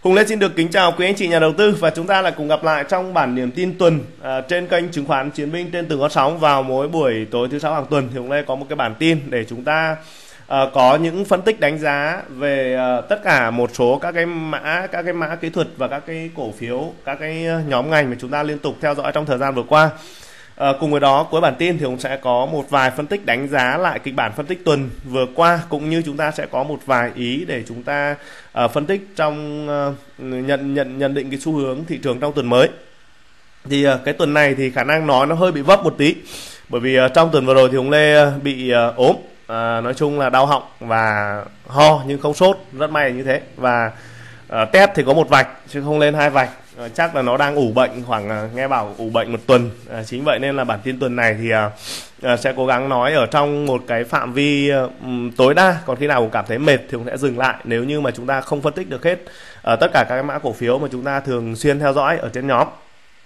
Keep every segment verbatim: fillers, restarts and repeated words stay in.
Hùng Lê xin được kính chào quý anh chị nhà đầu tư và chúng ta lại cùng gặp lại trong bản điểm tin tuần à, trên kênh chứng khoán Chiến Binh trên từng con sóng vào mỗi buổi tối thứ sáu hàng tuần. Thì Hùng Lê có một cái bản tin để chúng ta à, có những phân tích đánh giá về à, tất cả một số các cái mã các cái mã kỹ thuật và các cái cổ phiếu, các cái nhóm ngành mà chúng ta liên tục theo dõi trong thời gian vừa qua. À, cùng với đó cuối bản tin thì Hùng sẽ có một vài phân tích đánh giá lại kịch bản phân tích tuần vừa qua, cũng như chúng ta sẽ có một vài ý để chúng ta uh, phân tích trong uh, nhận nhận nhận định cái xu hướng thị trường trong tuần mới. Thì uh, cái tuần này thì khả năng nói nó hơi bị vấp một tí, bởi vì uh, trong tuần vừa rồi thì Hùng Lê uh, bị uh, ốm, uh, nói chung là đau họng và ho nhưng không sốt, rất may là như thế, và uh, test thì có một vạch chứ không lên hai vạch. À, chắc là nó đang ủ bệnh, khoảng à, nghe bảo ủ bệnh một tuần. à, Chính vậy nên là bản tin tuần này thì à, à, sẽ cố gắng nói ở trong một cái phạm vi à, tối đa. Còn khi nào cũng cảm thấy mệt thì cũng sẽ dừng lại, nếu như mà chúng ta không phân tích được hết à, tất cả các cái mã cổ phiếu mà chúng ta thường xuyên theo dõi ở trên nhóm.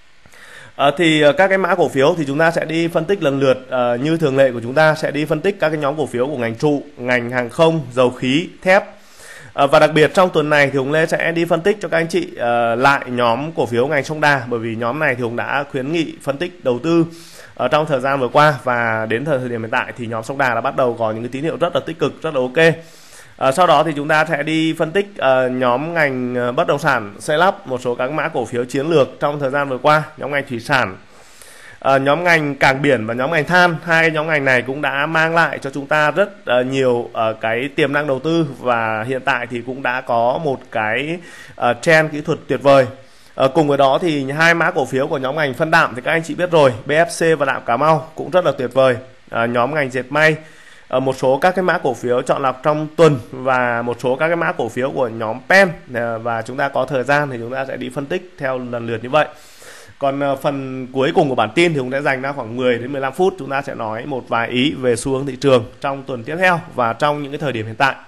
à, Thì à, các cái mã cổ phiếu thì chúng ta sẽ đi phân tích lần lượt. à, Như thường lệ của chúng ta sẽ đi phân tích các cái nhóm cổ phiếu của ngành trụ, ngành hàng không, dầu khí, thép. À, và đặc biệt trong tuần này thì Hùng Lê sẽ đi phân tích cho các anh chị uh, lại nhóm cổ phiếu ngành sông đà, bởi vì nhóm này thì Hùng đã khuyến nghị phân tích đầu tư uh, trong thời gian vừa qua, và đến thời điểm hiện tại thì nhóm sông đà đã bắt đầu có những cái tín hiệu rất là tích cực, rất là ok. Uh, sau đó thì chúng ta sẽ đi phân tích uh, nhóm ngành uh, bất động sản, xây lắp, một số các mã cổ phiếu chiến lược trong thời gian vừa qua, nhóm ngành thủy sản, Uh, nhóm ngành cảng biển và nhóm ngành than. Hai nhóm ngành này cũng đã mang lại cho chúng ta rất uh, nhiều uh, cái tiềm năng đầu tư, và hiện tại thì cũng đã có một cái uh, trend kỹ thuật tuyệt vời. Uh, cùng với đó thì hai mã cổ phiếu của nhóm ngành phân đạm thì các anh chị biết rồi, bê ép xê và Đạm Cà Mau cũng rất là tuyệt vời. Uh, nhóm ngành dệt may, uh, một số các cái mã cổ phiếu chọn lọc trong tuần, và một số các cái mã cổ phiếu của nhóm pê e en, uh, và chúng ta có thời gian thì chúng ta sẽ đi phân tích theo lần lượt như vậy. Còn uh, phần cuối cùng của bản tin thì cũng sẽ dành ra khoảng mười đến mười lăm phút, chúng ta sẽ nói một vài ý về xu hướng thị trường trong tuần tiếp theo và trong những cái thời điểm hiện tại.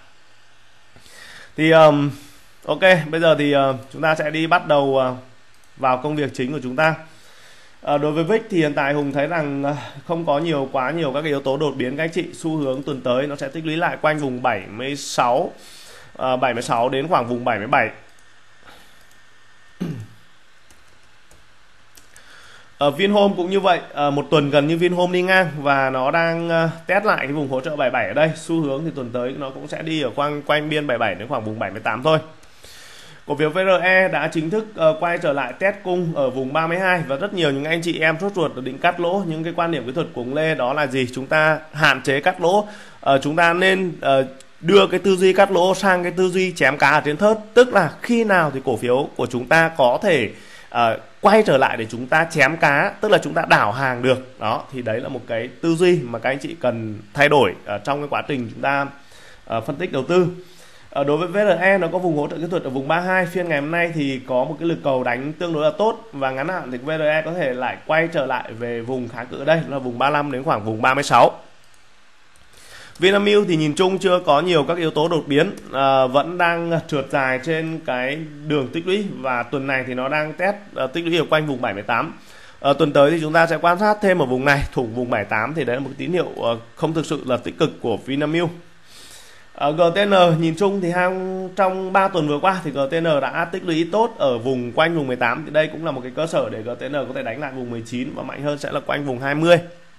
Thì um, ok, bây giờ thì uh, chúng ta sẽ đi bắt đầu uh, vào công việc chính của chúng ta. Uh, đối với vê i ích thì hiện tại Hùng thấy rằng uh, không có nhiều quá nhiều các cái yếu tố đột biến các anh chị. Xu hướng tuần tới nó sẽ tích lũy lại quanh vùng bảy mươi sáu, uh, bảy mươi sáu đến khoảng vùng bảy mươi bảy. Ở Vinhome cũng như vậy, à, một tuần gần như Vinhome đi ngang và nó đang uh, test lại cái vùng hỗ trợ bảy mươi bảy ở đây. Xu hướng thì tuần tới nó cũng sẽ đi ở quanh quanh biên bảy mươi bảy đến khoảng vùng bảy mươi tám thôi. Cổ phiếu vê rờ e đã chính thức uh, quay trở lại test cung ở vùng ba mươi hai, và rất nhiều những anh chị em sốt ruột định cắt lỗ. Những cái quan điểm kỹ thuật của ông Lê đó là gì? Chúng ta hạn chế cắt lỗ, uh, chúng ta nên uh, đưa cái tư duy cắt lỗ sang cái tư duy chém cá ở trên thớt, tức là khi nào thì cổ phiếu của chúng ta có thể uh, quay trở lại để chúng ta chém cá, tức là chúng ta đảo hàng được đó, thì đấy là một cái tư duy mà các anh chị cần thay đổi ở trong cái quá trình chúng ta uh, phân tích đầu tư. Uh, đối với vê rờ e nó có vùng hỗ trợ kỹ thuật ở vùng ba mươi hai, phiên ngày hôm nay thì có một cái lực cầu đánh tương đối là tốt, và ngắn hạn thì vê rờ e có thể lại quay trở lại về vùng kháng cự ở đây là vùng ba mươi lăm đến khoảng vùng ba mươi sáu. Vinamilk thì nhìn chung chưa có nhiều các yếu tố đột biến, à, vẫn đang trượt dài trên cái đường tích lũy, và tuần này thì nó đang test à, tích lũy ở quanh vùng bảy mươi tám. à, Tuần tới thì chúng ta sẽ quan sát thêm ở vùng này, thủng vùng bảy mươi tám, thì đấy là một tín hiệu à, không thực sự là tích cực của Vinamilk. à, giê tê en nhìn chung thì hang, trong ba tuần vừa qua thì giê tê en đã tích lũy tốt ở vùng quanh vùng mười tám, thì đây cũng là một cái cơ sở để giê tê en có thể đánh lại vùng mười chín, và mạnh hơn sẽ là quanh vùng hai mươi.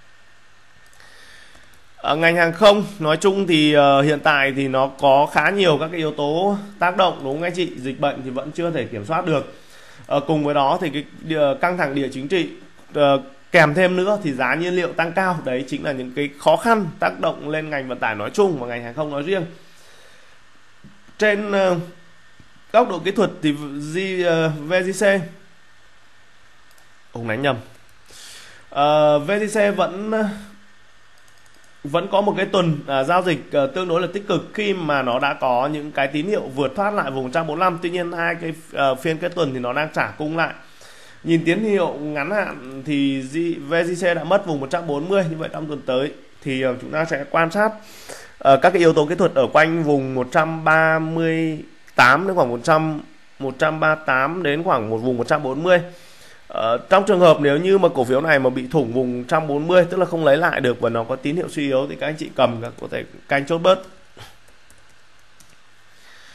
Ở ngành hàng không nói chung thì uh, hiện tại thì nó có khá nhiều các cái yếu tố tác động, đúng không anh chị? Dịch bệnh thì vẫn chưa thể kiểm soát được. Uh, cùng với đó thì cái uh, căng thẳng địa chính trị, uh, kèm thêm nữa thì giá nhiên liệu tăng cao, đấy chính là những cái khó khăn tác động lên ngành vận tải nói chung và ngành hàng không nói riêng. Trên uh, góc độ kỹ thuật thì G, uh, vê giê xê, ông đánh nhầm, uh, vê giê xê vẫn uh, vẫn có một cái tuần à, giao dịch à, tương đối là tích cực, khi mà nó đã có những cái tín hiệu vượt thoát lại vùng một trăm bốn mươi lăm. Tuy nhiên hai cái à, phiên kết tuần thì nó đang trả cung lại. Nhìn tín hiệu ngắn hạn thì vê giê xê đã mất vùng một trăm bốn mươi, như vậy trong tuần tới thì à, chúng ta sẽ quan sát à, các cái yếu tố kỹ thuật ở quanh vùng một trăm ba mươi tám đến khoảng một trăm, một trăm ba mươi tám đến khoảng một vùng một trăm bốn mươi. Ờ, trong trường hợp nếu như mà cổ phiếu này mà bị thủng vùng một trăm bốn mươi, tức là không lấy lại được và nó có tín hiệu suy yếu, thì các anh chị cầm có thể canh chốt bớt.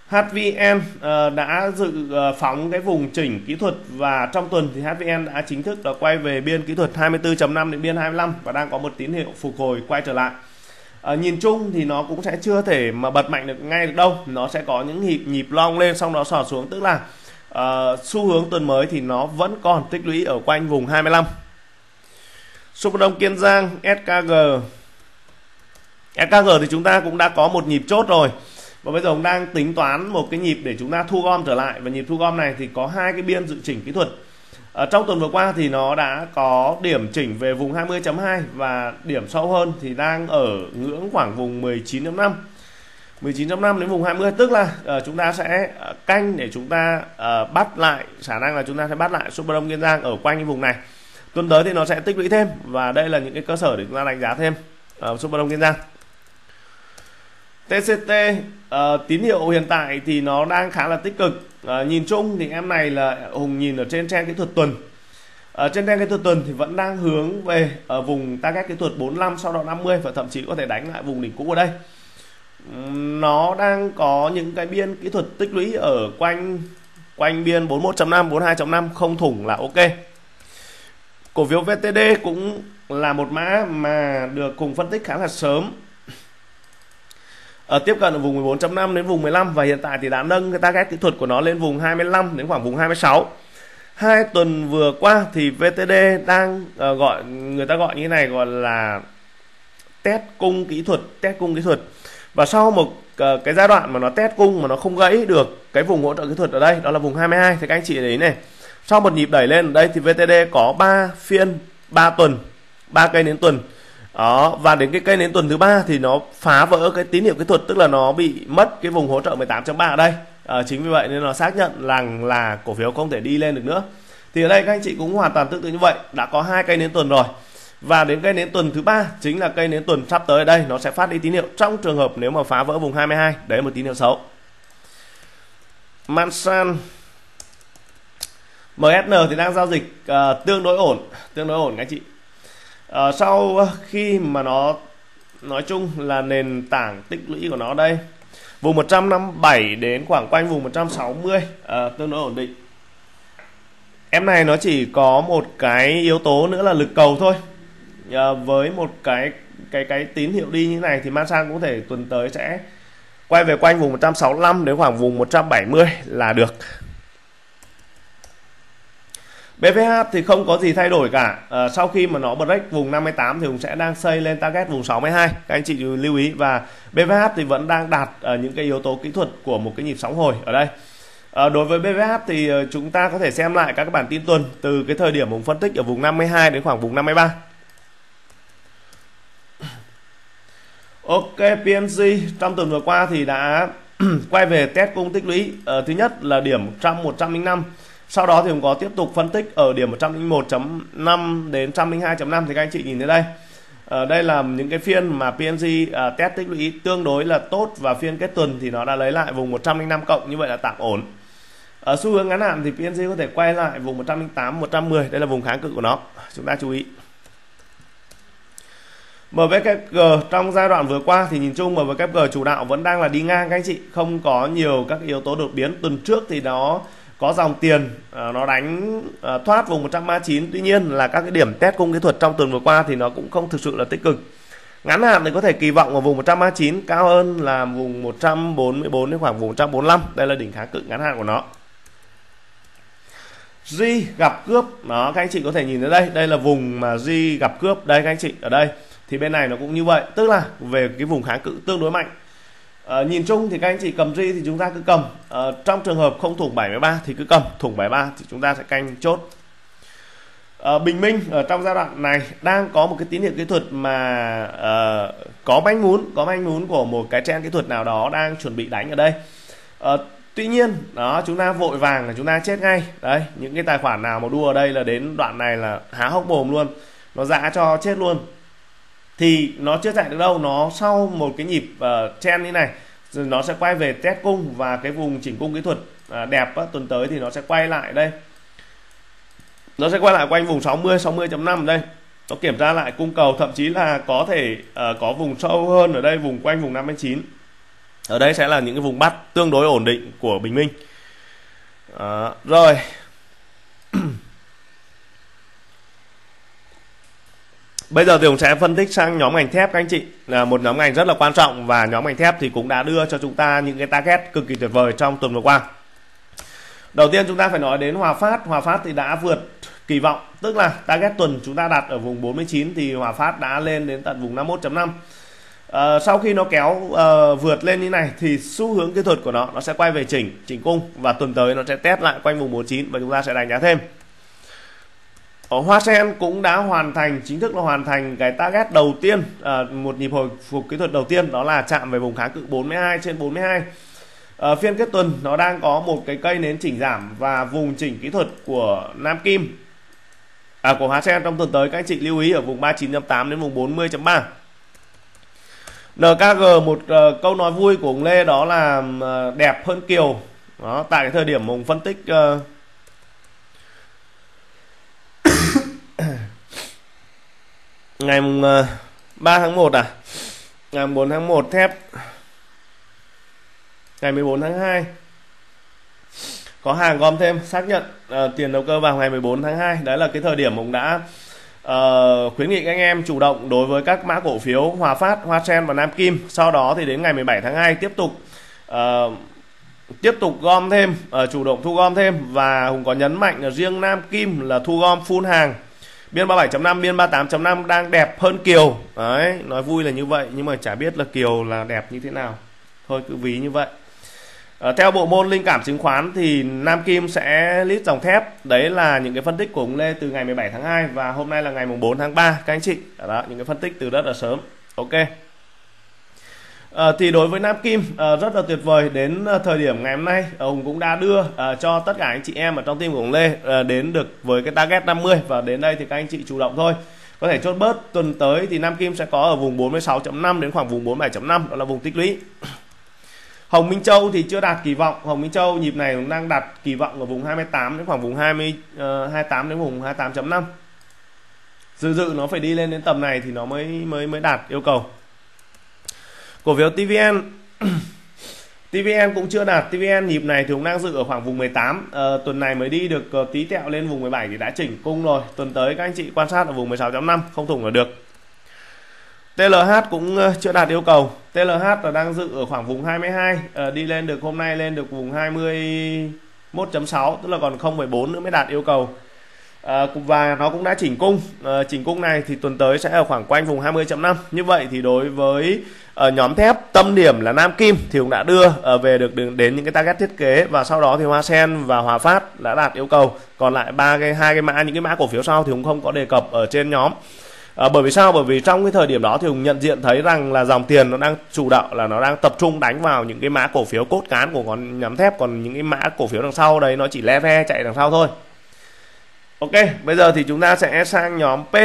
hát vê en uh, đã dự uh, phóng cái vùng chỉnh kỹ thuật, và trong tuần thì hát vê en đã chính thức là quay về biên kỹ thuật hai mươi tư chấm năm đến biên hai mươi lăm và đang có một tín hiệu phục hồi quay trở lại. Uh, nhìn chung thì nó cũng sẽ chưa thể mà bật mạnh được ngay được đâu, nó sẽ có những nhịp nhịp long lên xong đó sọt xuống, tức là uh, xu hướng tuần mới thì nó vẫn còn tích lũy ở quanh vùng hai mươi lăm. Super Đông Kiên Giang, ét ca giê ét ca giê thì chúng ta cũng đã có một nhịp chốt rồi, và bây giờ cũng đang tính toán một cái nhịp để chúng ta thu gom trở lại, và nhịp thu gom này thì có hai cái biên dự chỉnh kỹ thuật. Ở trong tuần vừa qua thì nó đã có điểm chỉnh về vùng hai mươi chấm hai và điểm sâu hơn thì đang ở ngưỡng khoảng vùng mười chín chấm năm mười chín chấm năm đến vùng hai mươi, tức là uh, chúng ta sẽ uh, canh để chúng ta uh, bắt lại, khả năng là chúng ta sẽ bắt lại Super Đông Kiên Giang ở quanh cái vùng này. Tuần tới thì nó sẽ tích lũy thêm, và đây là những cái cơ sở để chúng ta đánh giá thêm uh, Super Đông Kiên Giang. tê xê tê uh, tín hiệu hiện tại thì nó đang khá là tích cực. Uh, nhìn chung thì em này là Hùng nhìn ở trên trend kỹ thuật tuần. Ở trên trend kỹ thuật tuần thì vẫn đang hướng về ở vùng target kỹ thuật bốn mươi lăm, sau đó năm mươi và thậm chí có thể đánh lại vùng đỉnh cũ ở đây. Um, nó đang có những cái biên kỹ thuật tích lũy ở quanh quanh biên bốn mươi mốt chấm năm, bốn mươi hai chấm năm, không thủng là ok. Cổ phiếu vê tê đê cũng là một mã mà được cùng phân tích khá là sớm. Ở tiếp cận ở vùng mười bốn chấm năm đến vùng mười lăm, và hiện tại thì đã nâng cái target kỹ thuật của nó lên vùng hai mươi lăm đến khoảng vùng hai mươi sáu. Hai tuần vừa qua thì vê tê đê đang uh, gọi người ta gọi như thế này, gọi là test cung kỹ thuật, test cung kỹ thuật. Và sau một uh, cái giai đoạn mà nó test cung mà nó không gãy được cái vùng hỗ trợ kỹ thuật ở đây, đó là vùng hai mươi hai, thì các anh chị để ý này. Sau một nhịp đẩy lên ở đây thì vê tê đê có ba phiên ba tuần, ba cây nến tuần. Đó, và đến cái cây nến tuần thứ ba thì nó phá vỡ cái tín hiệu kỹ thuật, tức là nó bị mất cái vùng hỗ trợ mười tám chấm ba ở đây. À, chính vì vậy nên nó xác nhận rằng là cổ phiếu không thể đi lên được nữa. Thì ở đây các anh chị cũng hoàn toàn tương tự như vậy, đã có hai cây nến tuần rồi. Và đến cây nến tuần thứ ba chính là cây nến tuần sắp tới ở đây, nó sẽ phát đi tín hiệu trong trường hợp nếu mà phá vỡ vùng hai mươi hai, đấy là một tín hiệu xấu. Mansan em ét en thì đang giao dịch uh, tương đối ổn, tương đối ổn các anh chị. Uh, sau khi mà nó nói chung là nền tảng tích lũy của nó đây vùng một trăm năm mươi bảy đến khoảng quanh vùng một trăm sáu mươi, uh, tương đối ổn định. Em này nó chỉ có một cái yếu tố nữa là lực cầu thôi. Uh, với một cái cái cái tín hiệu đi như này thì Mansan cũng thể tuần tới sẽ quay về quanh vùng một trăm sáu mươi lăm đến khoảng vùng một trăm bảy mươi là được. bê vê hát thì không có gì thay đổi cả. À, sau khi mà nó break vùng năm mươi tám thì cũng sẽ đang xây lên target vùng sáu mươi hai, các anh chị lưu ý. Và bê vê hát thì vẫn đang đạt uh, những cái yếu tố kỹ thuật của một cái nhịp sóng hồi ở đây. À, đối với bê vê hát thì uh, chúng ta có thể xem lại các cái bản tin tuần từ cái thời điểm vùng phân tích ở vùng năm mươi hai đến khoảng vùng năm mươi ba. Ok, pê en giê trong tuần vừa qua thì đã quay về test cung tích lũy. Uh, thứ nhất là điểm một trăm, một trăm linh năm. Sau đó thì cũng có tiếp tục phân tích ở điểm một trăm linh một chấm năm đến một trăm linh hai chấm năm, thì các anh chị nhìn thấy đây. Ở đây là những cái phiên mà pê en giê uh, test tích lũy tương đối là tốt, và phiên kết tuần thì nó đã lấy lại vùng một trăm linh năm cộng, như vậy là tạm ổn. Ở xu hướng ngắn hạn thì pê en giê có thể quay lại vùng một trăm linh tám, một trăm mười, đây là vùng kháng cự của nó, chúng ta chú ý. em vê kép giê trong giai đoạn vừa qua thì nhìn chung em vê kép giê chủ đạo vẫn đang là đi ngang các anh chị, không có nhiều các yếu tố đột biến. Tuần trước thì nó có dòng tiền uh, nó đánh uh, thoát vùng một trăm ba mươi chín, tuy nhiên là các cái điểm test cung kỹ thuật trong tuần vừa qua thì nó cũng không thực sự là tích cực. Ngắn hạn thì có thể kỳ vọng ở vùng một trăm ba mươi chín, cao hơn là vùng một trăm bốn mươi bốn đến khoảng vùng một trăm bốn mươi lăm, đây là đỉnh kháng cự ngắn hạn của nó. G gặp cướp, đó các anh chị có thể nhìn thấy đây, đây là vùng mà G gặp cướp, đây các anh chị ở đây. Thì bên này nó cũng như vậy, tức là về cái vùng kháng cự tương đối mạnh. À, nhìn chung thì các anh chị cầm G thì chúng ta cứ cầm. À, trong trường hợp không thủng bảy mươi ba thì cứ cầm, thủng bảy mươi ba thì chúng ta sẽ canh chốt. À, Bình Minh ở trong giai đoạn này đang có một cái tín hiệu kỹ thuật mà uh, có manh mún, có manh mún của một cái trend kỹ thuật nào đó đang chuẩn bị đánh ở đây. À, tuy nhiên đó, chúng ta vội vàng là chúng ta chết ngay. Đấy, những cái tài khoản nào mà đua ở đây là đến đoạn này là há hốc mồm luôn, nó dã cho chết luôn. Thì nó chưa chạy được đâu, nó sau một cái nhịp uh, trend như này rồi nó sẽ quay về test cung, và cái vùng chỉnh cung kỹ thuật uh, đẹp á, tuần tới thì nó sẽ quay lại đây, nó sẽ quay lại quanh vùng sáu mươi, sáu mươi chấm năm đây, nó kiểm tra lại cung cầu, thậm chí là có thể uh, có vùng sâu hơn ở đây, vùng quanh vùng năm mươi chín. Ở đây sẽ là những cái vùng bắt tương đối ổn định của bình minh. Đó, rồi bây giờ thì chúng sẽ phân tích sang nhóm ngành thép các anh chị, là một nhóm ngành rất là quan trọng, và nhóm ngành thép thì cũng đã đưa cho chúng ta những cái target cực kỳ tuyệt vời trong tuần vừa qua. Đầu tiên chúng ta phải nói đến Hòa Phát. Hòa Phát thì đã vượt kỳ vọng, tức là target tuần chúng ta đặt ở vùng bốn mươi chín thì Hòa Phát đã lên đến tận vùng năm mươi mốt chấm năm. Uh, sau khi nó kéo uh, vượt lên như này thì xu hướng kỹ thuật của nó nó sẽ quay về chỉnh chỉnh cung, và tuần tới nó sẽ test lại quanh vùng bốn mươi chín và chúng ta sẽ đánh giá thêm. Ở Hoa Sen cũng đã hoàn thành, chính thức là hoàn thành cái target đầu tiên, uh, một nhịp hồi phục kỹ thuật đầu tiên, đó là chạm về vùng kháng cự bốn mươi hai trên bốn mươi hai. Uh, phiên kết tuần nó đang có một cái cây nến chỉnh giảm, và vùng chỉnh kỹ thuật của Nam Kim à, của Hoa Sen trong tuần tới các anh chị lưu ý ở vùng ba mươi chín chấm tám đến vùng bốn mươi chấm ba. en ca giê, một uh, câu nói vui của ông Lê đó là uh, đẹp hơn Kiều. Đó, tại cái thời điểm ông phân tích uh, ngày mùng uh, ba tháng một à, ngày mùng bốn tháng một thép, ngày mười bốn tháng hai có hàng gom thêm, xác nhận uh, tiền đầu cơ vào ngày mười bốn tháng hai. Đấy là cái thời điểm ông đã Uh, khuyến nghị các anh em chủ động đối với các mã cổ phiếu Hòa Phát, Hoa Sen và Nam Kim. Sau đó thì đến ngày mười bảy tháng hai tiếp tục uh, tiếp tục gom thêm, uh, chủ động thu gom thêm, và Hùng có nhấn mạnh là riêng Nam Kim là thu gom full hàng. Biên ba mươi bảy chấm năm, biên ba mươi tám chấm năm đang đẹp hơn Kiều. Đấy, nói vui là như vậy nhưng mà chả biết là Kiều là đẹp như thế nào. Thôi cứ ví như vậy. Uh, theo bộ môn linh cảm chứng khoán thì Nam Kim sẽ list dòng thép. Đấy là những cái phân tích của ông Lê từ ngày mười bảy tháng hai, và hôm nay là ngày mùng bốn tháng ba các anh chị. Đó, những cái phân tích từ rất là sớm. Ok. Uh, thì đối với Nam Kim uh, rất là tuyệt vời. Đến uh, thời điểm ngày hôm nay uh, Hùng cũng đã đưa uh, cho tất cả anh chị em ở trong team của ông Lê uh, đến được với cái target năm mươi, và đến đây thì các anh chị chủ động thôi. Có thể chốt bớt. Tuần tới thì Nam Kim sẽ có ở vùng bốn mươi sáu chấm năm đến khoảng vùng bốn mươi bảy chấm năm, đó là vùng tích lũy. Hồng Minh Châu thì chưa đạt kỳ vọng. Hồng Minh Châu nhịp này cũng đang đặt kỳ vọng ở vùng hai mươi tám đến khoảng vùng hai mươi, uh, hai mươi tám đến vùng hai mươi tám chấm năm. Dự dự nó phải đi lên đến tầm này thì nó mới mới mới đạt yêu cầu. Cổ phiếu tê vê en tê vê en cũng chưa đạt. tê vê en nhịp này thì cũng đang dự ở khoảng vùng mười tám. Uh, tuần này mới đi được uh, tí tẹo lên vùng mười bảy thì đã chỉnh cung rồi. Tuần tới các anh chị quan sát ở vùng mười sáu chấm năm, không thủng là được. tê lờ hát cũng chưa đạt yêu cầu. tê lờ hát là đang dự ở khoảng vùng hai mươi hai, à, đi lên được hôm nay lên được vùng hai mươi mốt chấm sáu, tức là còn không phẩy bốn nữa mới đạt yêu cầu. À, và nó cũng đã chỉnh cung. À, chỉnh cung này thì tuần tới sẽ ở khoảng quanh vùng hai mươi chấm năm. Như vậy thì đối với uh, nhóm thép tâm điểm là Nam Kim thì cũng đã đưa uh, về được đến những cái target thiết kế, và sau đó thì Hoa Sen và Hòa Phát đã đạt yêu cầu. Còn lại ba cái hai cái mã, những cái mã cổ phiếu sau thì cũng không có đề cập ở trên nhóm. À, bởi vì sao? Bởi vì trong cái thời điểm đó thì Hùng nhận diện thấy rằng là dòng tiền nó đang chủ đạo, là nó đang tập trung đánh vào những cái mã cổ phiếu cốt cán của con nhóm thép, còn những cái mã cổ phiếu đằng sau đấy nó chỉ le ve chạy đằng sau thôi. Ok, bây giờ thì chúng ta sẽ sang nhóm P.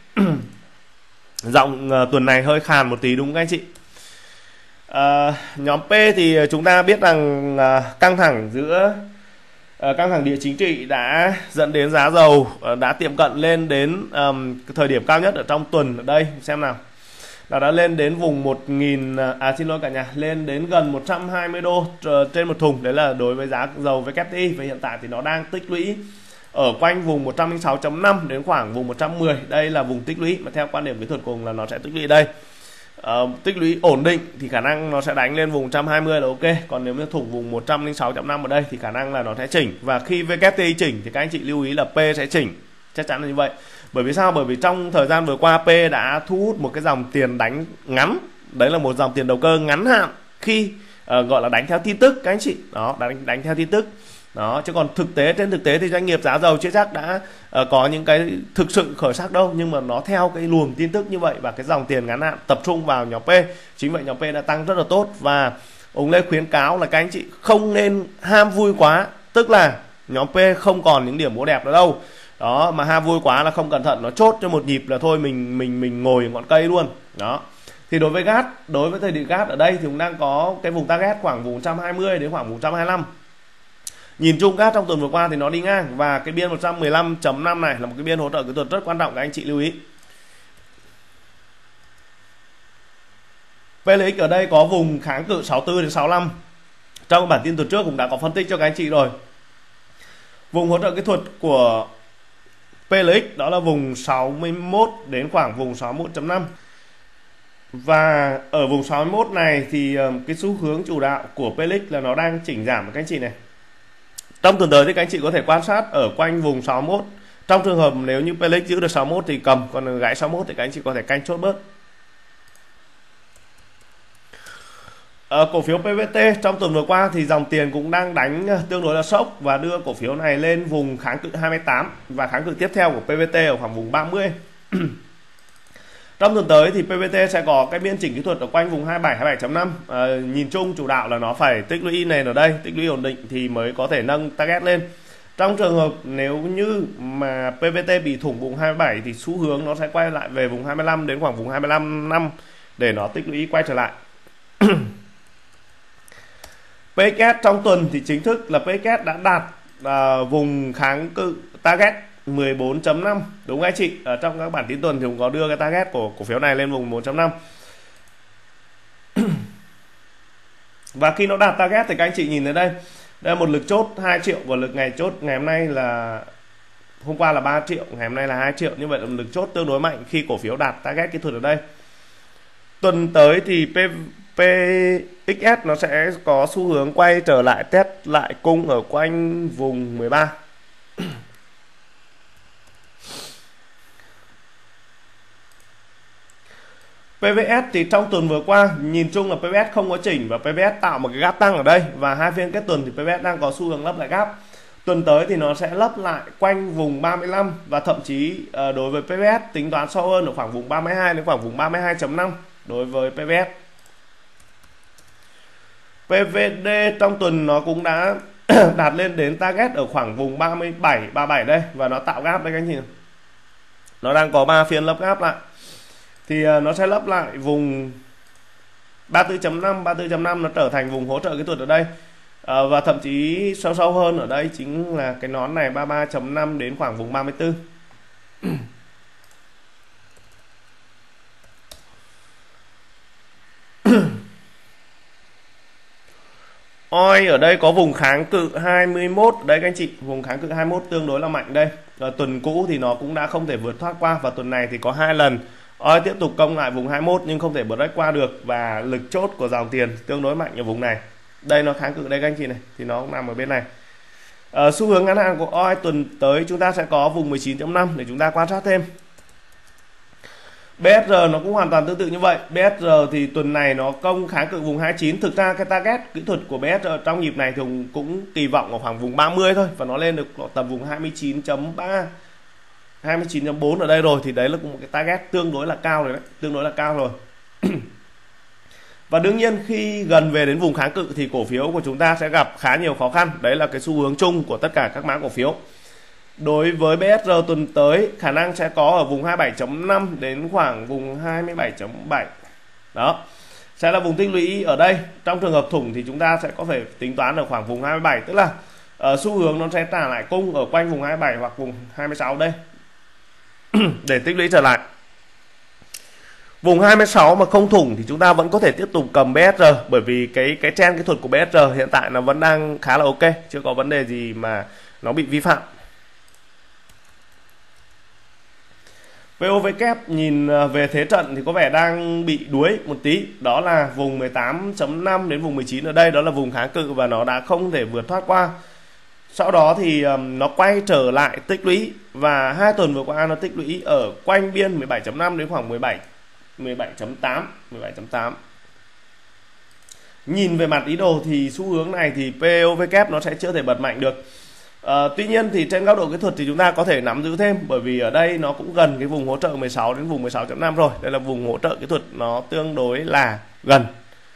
Giọng uh, tuần này hơi khàn một tí đúng không các anh chị? Uh, nhóm P thì chúng ta biết rằng uh, căng thẳng giữa Uh, căng thẳng địa chính trị đã dẫn đến giá dầu uh, đã tiệm cận lên đến um, cái thời điểm cao nhất ở trong tuần. Ở đây xem nào, là đã lên đến vùng một nghìn, à xin lỗi cả nhà, lên đến gần một trăm hai mươi đô uh, trên một thùng. Đấy là đối với giá dầu vê kép tê i, và hiện tại thì nó đang tích lũy ở quanh vùng một trăm lẻ sáu chấm năm đến khoảng vùng một trăm mười. Đây là vùng tích lũy mà theo quan điểm kỹ thuật cùng là nó sẽ tích lũy đây. Uh, tích lũy ổn định thì khả năng nó sẽ đánh lên vùng một trăm hai mươi là ok. Còn nếu như thủng vùng một trăm lẻ sáu chấm năm ở đây thì khả năng là nó sẽ chỉnh. Và khi vê kép tê i chỉnh thì các anh chị lưu ý là P sẽ chỉnh. Chắc chắn là như vậy. Bởi vì sao? Bởi vì trong thời gian vừa qua P đã thu hút một cái dòng tiền đánh ngắn. Đấy là một dòng tiền đầu cơ ngắn hạn, khi uh, gọi là đánh theo tin tức các anh chị. Đó, đánh, đánh theo tin tức. Đó, chứ còn thực tế, trên thực tế thì doanh nghiệp giá dầu chưa chắc đã uh, có những cái thực sự khởi sắc đâu, nhưng mà nó theo cái luồng tin tức như vậy, và cái dòng tiền ngắn hạn tập trung vào nhóm P. Chính vậy nhóm P đã tăng rất là tốt, và ông Lê khuyến cáo là các anh chị không nên ham vui quá, tức là nhóm P không còn những điểm mua đẹp nữa đâu. Đó, mà ham vui quá là không cẩn thận nó chốt cho một nhịp là thôi mình mình mình ngồi ngọn cây luôn. Đó. Thì đối với gas, đối với thời điểm gas ở đây thì cũng đang có cái vùng target khoảng vùng một trăm hai mươi đến khoảng vùng một trăm hai mươi lăm. Nhìn chung gas trong tuần vừa qua thì nó đi ngang, và cái biên một trăm mười lăm chấm năm này là một cái biên hỗ trợ kỹ thuật rất quan trọng, các anh chị lưu ý. pê lờ ích ở đây có vùng kháng cự sáu mươi tư đến sáu mươi lăm. Trong bản tin tuần trước cũng đã có phân tích cho các anh chị rồi. Vùng hỗ trợ kỹ thuật của pê lờ ích đó là vùng sáu mươi mốt đến khoảng vùng sáu mươi mốt chấm năm. Và ở vùng sáu mươi mốt này thì cái xu hướng chủ đạo của pê lờ ích là nó đang chỉnh giảm các anh chị này. Trong tuần tới thì các anh chị có thể quan sát ở quanh vùng sáu mươi mốt. Trong trường hợp nếu như pê lờ ích giữ được sáu mươi mốt thì cầm, còn gãy sáu mươi mốt thì các anh chị có thể canh chốt bớt. Ở cổ phiếu pê vê tê trong tuần vừa qua thì dòng tiền cũng đang đánh tương đối là sốc và đưa cổ phiếu này lên vùng kháng cự hai mươi tám và kháng cự tiếp theo của pê vê tê ở khoảng vùng ba mươi. Trong tuần tới thì pê vê tê sẽ có cái biên chỉnh kỹ thuật ở quanh vùng hai mươi bảy, hai mươi bảy chấm năm. À, nhìn chung chủ đạo là nó phải tích lũy nền ở đây, tích lũy ổn định thì mới có thể nâng target lên. Trong trường hợp nếu như mà pê vê tê bị thủng vùng hai mươi bảy thì xu hướng nó sẽ quay lại về vùng hai mươi lăm đến khoảng vùng hai mươi lăm năm để nó tích lũy quay trở lại. pê ích trong tuần thì chính thức là pê ích đã đạt à, vùng kháng cự target mười bốn chấm năm, đúng không anh chị? Ở trong các bản tin tuần thì cũng có đưa cái target của cổ phiếu này lên vùng mười bốn chấm năm. Và khi nó đạt target thì các anh chị nhìn thấy đây, đây là một lực chốt hai triệu và lực ngày chốt ngày hôm nay là hôm qua là ba triệu, ngày hôm nay là hai triệu. Như vậy là một lực chốt tương đối mạnh khi cổ phiếu đạt target kỹ thuật ở đây. Tuần tới thì pê ích ét nó sẽ có xu hướng quay trở lại test lại cung ở quanh vùng mười ba. pê vê ét thì trong tuần vừa qua nhìn chung là pê vê ét không có chỉnh và pê vê ét tạo một cái gap tăng ở đây và hai phiên kết tuần thì pê vê ét đang có xu hướng lấp lại gap. Tuần tới thì nó sẽ lấp lại quanh vùng ba mươi lăm và thậm chí uh, đối với pê vê ét tính toán sâu hơn ở khoảng vùng ba mươi hai đến khoảng vùng ba mươi hai chấm năm đối với pê vê ét. pê vê đê trong tuần nó cũng đã đạt lên đến target ở khoảng vùng ba mươi bảy, ba mươi bảy đây và nó tạo gap đây các anh chị. Nó đang có ba phiên lấp gap lại. Thì uh, nó sẽ lấp lại vùng ba mươi tư chấm năm, ba mươi tư chấm năm nó trở thành vùng hỗ trợ kỹ thuật ở đây. À, và thậm chí sâu sâu hơn ở đây chính là cái nón này ba mươi ba chấm năm đến khoảng vùng ba mươi tư. Oi ở đây có vùng kháng cự hai mươi mốt đấy các anh chị, vùng kháng cự hai mươi mốt tương đối là mạnh đây. Ở tuần cũ thì nó cũng đã không thể vượt thoát qua và tuần này thì có hai lần Oi tiếp tục công lại vùng hai mươi mốt nhưng không thể break qua được và lực chốt của dòng tiền tương đối mạnh ở vùng này. Đây nó kháng cự đây các anh chị này thì nó cũng nằm ở bên này. À, xu hướng ngắn hạn của Oi tuần tới chúng ta sẽ có vùng mười chín chấm năm để chúng ta quan sát thêm. bê ét rờ nó cũng hoàn toàn tương tự như vậy. bê ét rờ thì tuần này nó công kháng cự vùng hai mươi chín. Thực ra cái target kỹ thuật của bê ét rờ trong nhịp này thì cũng kỳ vọng ở khoảng vùng ba mươi thôi và nó lên được tầm vùng hai mươi chín chấm ba, hai mươi chín chấm bốn ở đây rồi thì đấy là một cái target tương đối là cao rồi đấy, tương đối là cao rồi. Và đương nhiên khi gần về đến vùng kháng cự thì cổ phiếu của chúng ta sẽ gặp khá nhiều khó khăn. Đấy là cái xu hướng chung của tất cả các mã cổ phiếu. Đối với bê ét rờ tuần tới khả năng sẽ có ở vùng hai mươi bảy chấm năm đến khoảng vùng hai mươi bảy chấm bảy. Đó. Sẽ là vùng tích lũy ở đây. Trong trường hợp thủng thì chúng ta sẽ có phải tính toán ở khoảng vùng hai mươi bảy, tức là ở xu hướng nó sẽ trả lại cung ở quanh vùng hai mươi bảy hoặc vùng hai mươi sáu đây. Để tích lũy trở lại. Vùng hai mươi sáu mà không thủng thì chúng ta vẫn có thể tiếp tục cầm bê ét rờ bởi vì cái cái trend kỹ thuật của bê ét rờ hiện tại nó vẫn đang khá là ok, chưa có vấn đề gì mà nó bị vi phạm. vê o vê kép nhìn về thế trận thì có vẻ đang bị đuối một tí, đó là vùng mười tám chấm năm đến vùng mười chín ở đây, đó là vùng kháng cự và nó đã không thể vượt thoát qua. Sau đó thì um, nó quay trở lại tích lũy và hai tuần vừa qua nó tích lũy ở quanh biên mười bảy chấm năm đến khoảng mười bảy, mười bảy chấm tám, mười bảy chấm tám. Nhìn về mặt ý đồ thì xu hướng này thì pê o vê kép nó sẽ chưa thể bật mạnh được. À, tuy nhiên thì trên góc độ kỹ thuật thì chúng ta có thể nắm giữ thêm bởi vì ở đây nó cũng gần cái vùng hỗ trợ mười sáu đến vùng mười sáu chấm năm rồi. Đây là vùng hỗ trợ kỹ thuật nó tương đối là gần.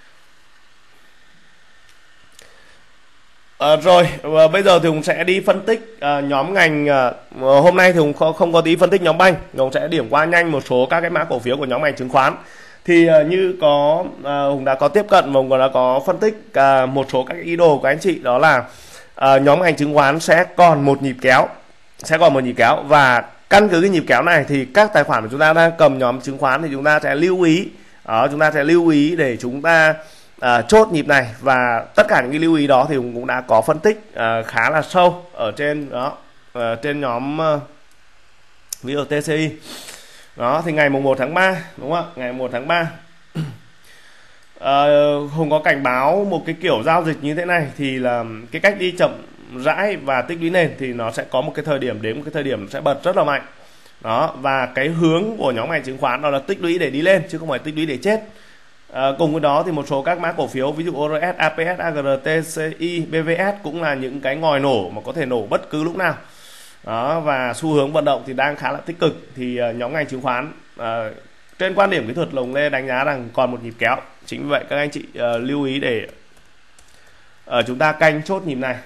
À, rồi và bây giờ thì Hùng sẽ đi phân tích à, nhóm ngành. à, Hôm nay thì Hùng không, không có tí phân tích nhóm banh, Hùng sẽ điểm qua nhanh một số các cái mã cổ phiếu của nhóm ngành chứng khoán. Thì à, như có à, Hùng đã có tiếp cận và Hùng đã có phân tích à, một số các ý đồ của anh chị, đó là à, nhóm ngành chứng khoán sẽ còn một nhịp kéo, sẽ còn một nhịp kéo và căn cứ cái nhịp kéo này thì các tài khoản của chúng ta đang cầm nhóm chứng khoán thì chúng ta sẽ lưu ý Đó, chúng ta sẽ lưu ý để chúng ta à, chốt nhịp này, và tất cả những cái lưu ý đó thì cũng đã có phân tích à, khá là sâu ở trên đó, à, trên nhóm à, ví dụ tê xê i. Đó thì ngày mùng một tháng ba, đúng không ạ? Ngày một tháng ba à, Hùng có cảnh báo một cái kiểu giao dịch như thế này thì là cái cách đi chậm rãi và tích lũy nền thì nó sẽ có một cái thời điểm, đến một cái thời điểm sẽ bật rất là mạnh. Đó, và cái hướng của nhóm ngành chứng khoán đó là tích lũy để đi lên chứ không phải tích lũy để chết. À, cùng với đó thì một số các mã cổ phiếu ví dụ o rờ ét, a pê ét, a giê rờ, tê xê i, bê vê ét cũng là những cái ngòi nổ mà có thể nổ bất cứ lúc nào. Đó, và xu hướng vận động thì đang khá là tích cực, thì uh, nhóm ngành chứng khoán uh, trên quan điểm kỹ thuật Lồng Lê đánh giá rằng còn một nhịp kéo. Chính vì vậy các anh chị uh, lưu ý để uh, chúng ta canh chốt nhịp này.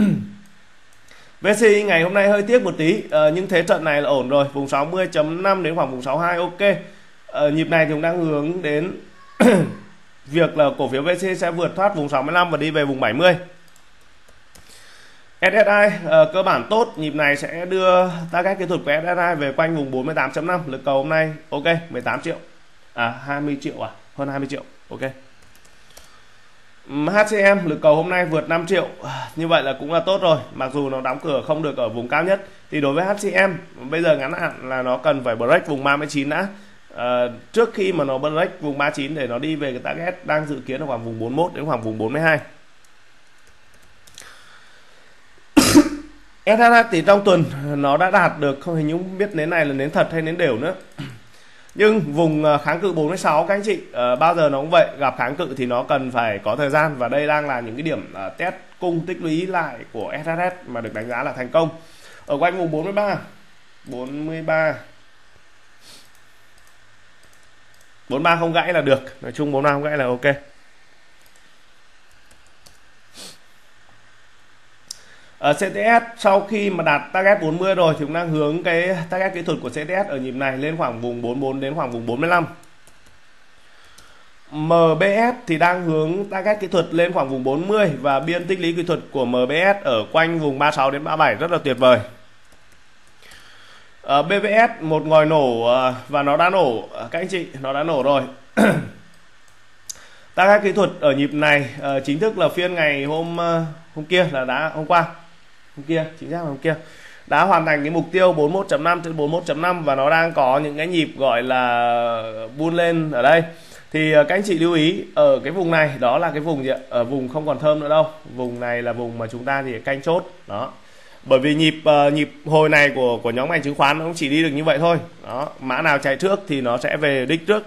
vê xê i ngày hôm nay hơi tiếc một tí, uh, nhưng thế trận này là ổn rồi, vùng sáu mươi chấm năm đến khoảng vùng sáu mươi hai ok. Uh, nhịp này thì cũng đang hướng đến việc là cổ phiếu vê xê i sẽ vượt thoát vùng sáu mươi lăm và đi về vùng bảy mươi. ét ét i uh, cơ bản tốt, nhịp này sẽ đưa target kỹ thuật của ét ét i về quanh vùng bốn mươi tám chấm năm, lực cầu hôm nay ok mười tám triệu, à hai mươi triệu, à hơn hai mươi triệu ok. hát xê em lực cầu hôm nay vượt năm triệu, như vậy là cũng là tốt rồi, mặc dù nó đóng cửa không được ở vùng cao nhất. Thì đối với hát xê em bây giờ ngắn hạn là nó cần phải break vùng ba mươi chín đã, à, trước khi mà nó break vùng ba mươi chín để nó đi về cái target đang dự kiến ở khoảng vùng bốn mươi mốt đến khoảng vùng bốn mươi hai. ét hát ếch thì trong tuần nó đã đạt được, không hình như không biết nến này là nến thật hay nến đều nữa, nhưng vùng kháng cự bốn mươi sáu các anh chị, uh, bao giờ nó cũng vậy, gặp kháng cự thì nó cần phải có thời gian, và đây đang là những cái điểm uh, test cung tích lũy lại của ét hát ếch mà được đánh giá là thành công ở quanh vùng bốn mươi ba bốn mươi ba bốn mươi ba không gãy là được, nói chung bốn mươi ba không gãy là ok. Ở xê tê ét sau khi mà đạt target bốn mươi rồi thì cũng đang hướng cái target kỹ thuật của xê tê ét ở nhịp này lên khoảng vùng bốn mươi bốn đến khoảng vùng bốn mươi lăm. em bê ét thì đang hướng target kỹ thuật lên khoảng vùng bốn mươi và biên tích lũy kỹ thuật của em bê ét ở quanh vùng ba mươi sáu đến ba mươi bảy rất là tuyệt vời. Ở bê vê ét một ngòi nổ và nó đã nổ các anh chị, nó đã nổ rồi. Target kỹ thuật ở nhịp này uh, chính thức là phiên ngày hôm uh, hôm kia là đã hôm qua hôm kia chính xác là hôm kia đã hoàn thành cái mục tiêu bốn mươi mốt chấm năm đến bốn mươi mốt chấm năm, và nó đang có những cái nhịp gọi là bull lên ở đây. Thì uh, các anh chị lưu ý ở cái vùng này, đó là cái vùng gì ạ? Ở vùng không còn thơm nữa đâu, vùng này là vùng mà chúng ta thì canh chốt đó, bởi vì nhịp uh, nhịp hồi này của của nhóm ngành chứng khoán nó cũng chỉ đi được như vậy thôi đó, mã nào chạy trước thì nó sẽ về đích trước.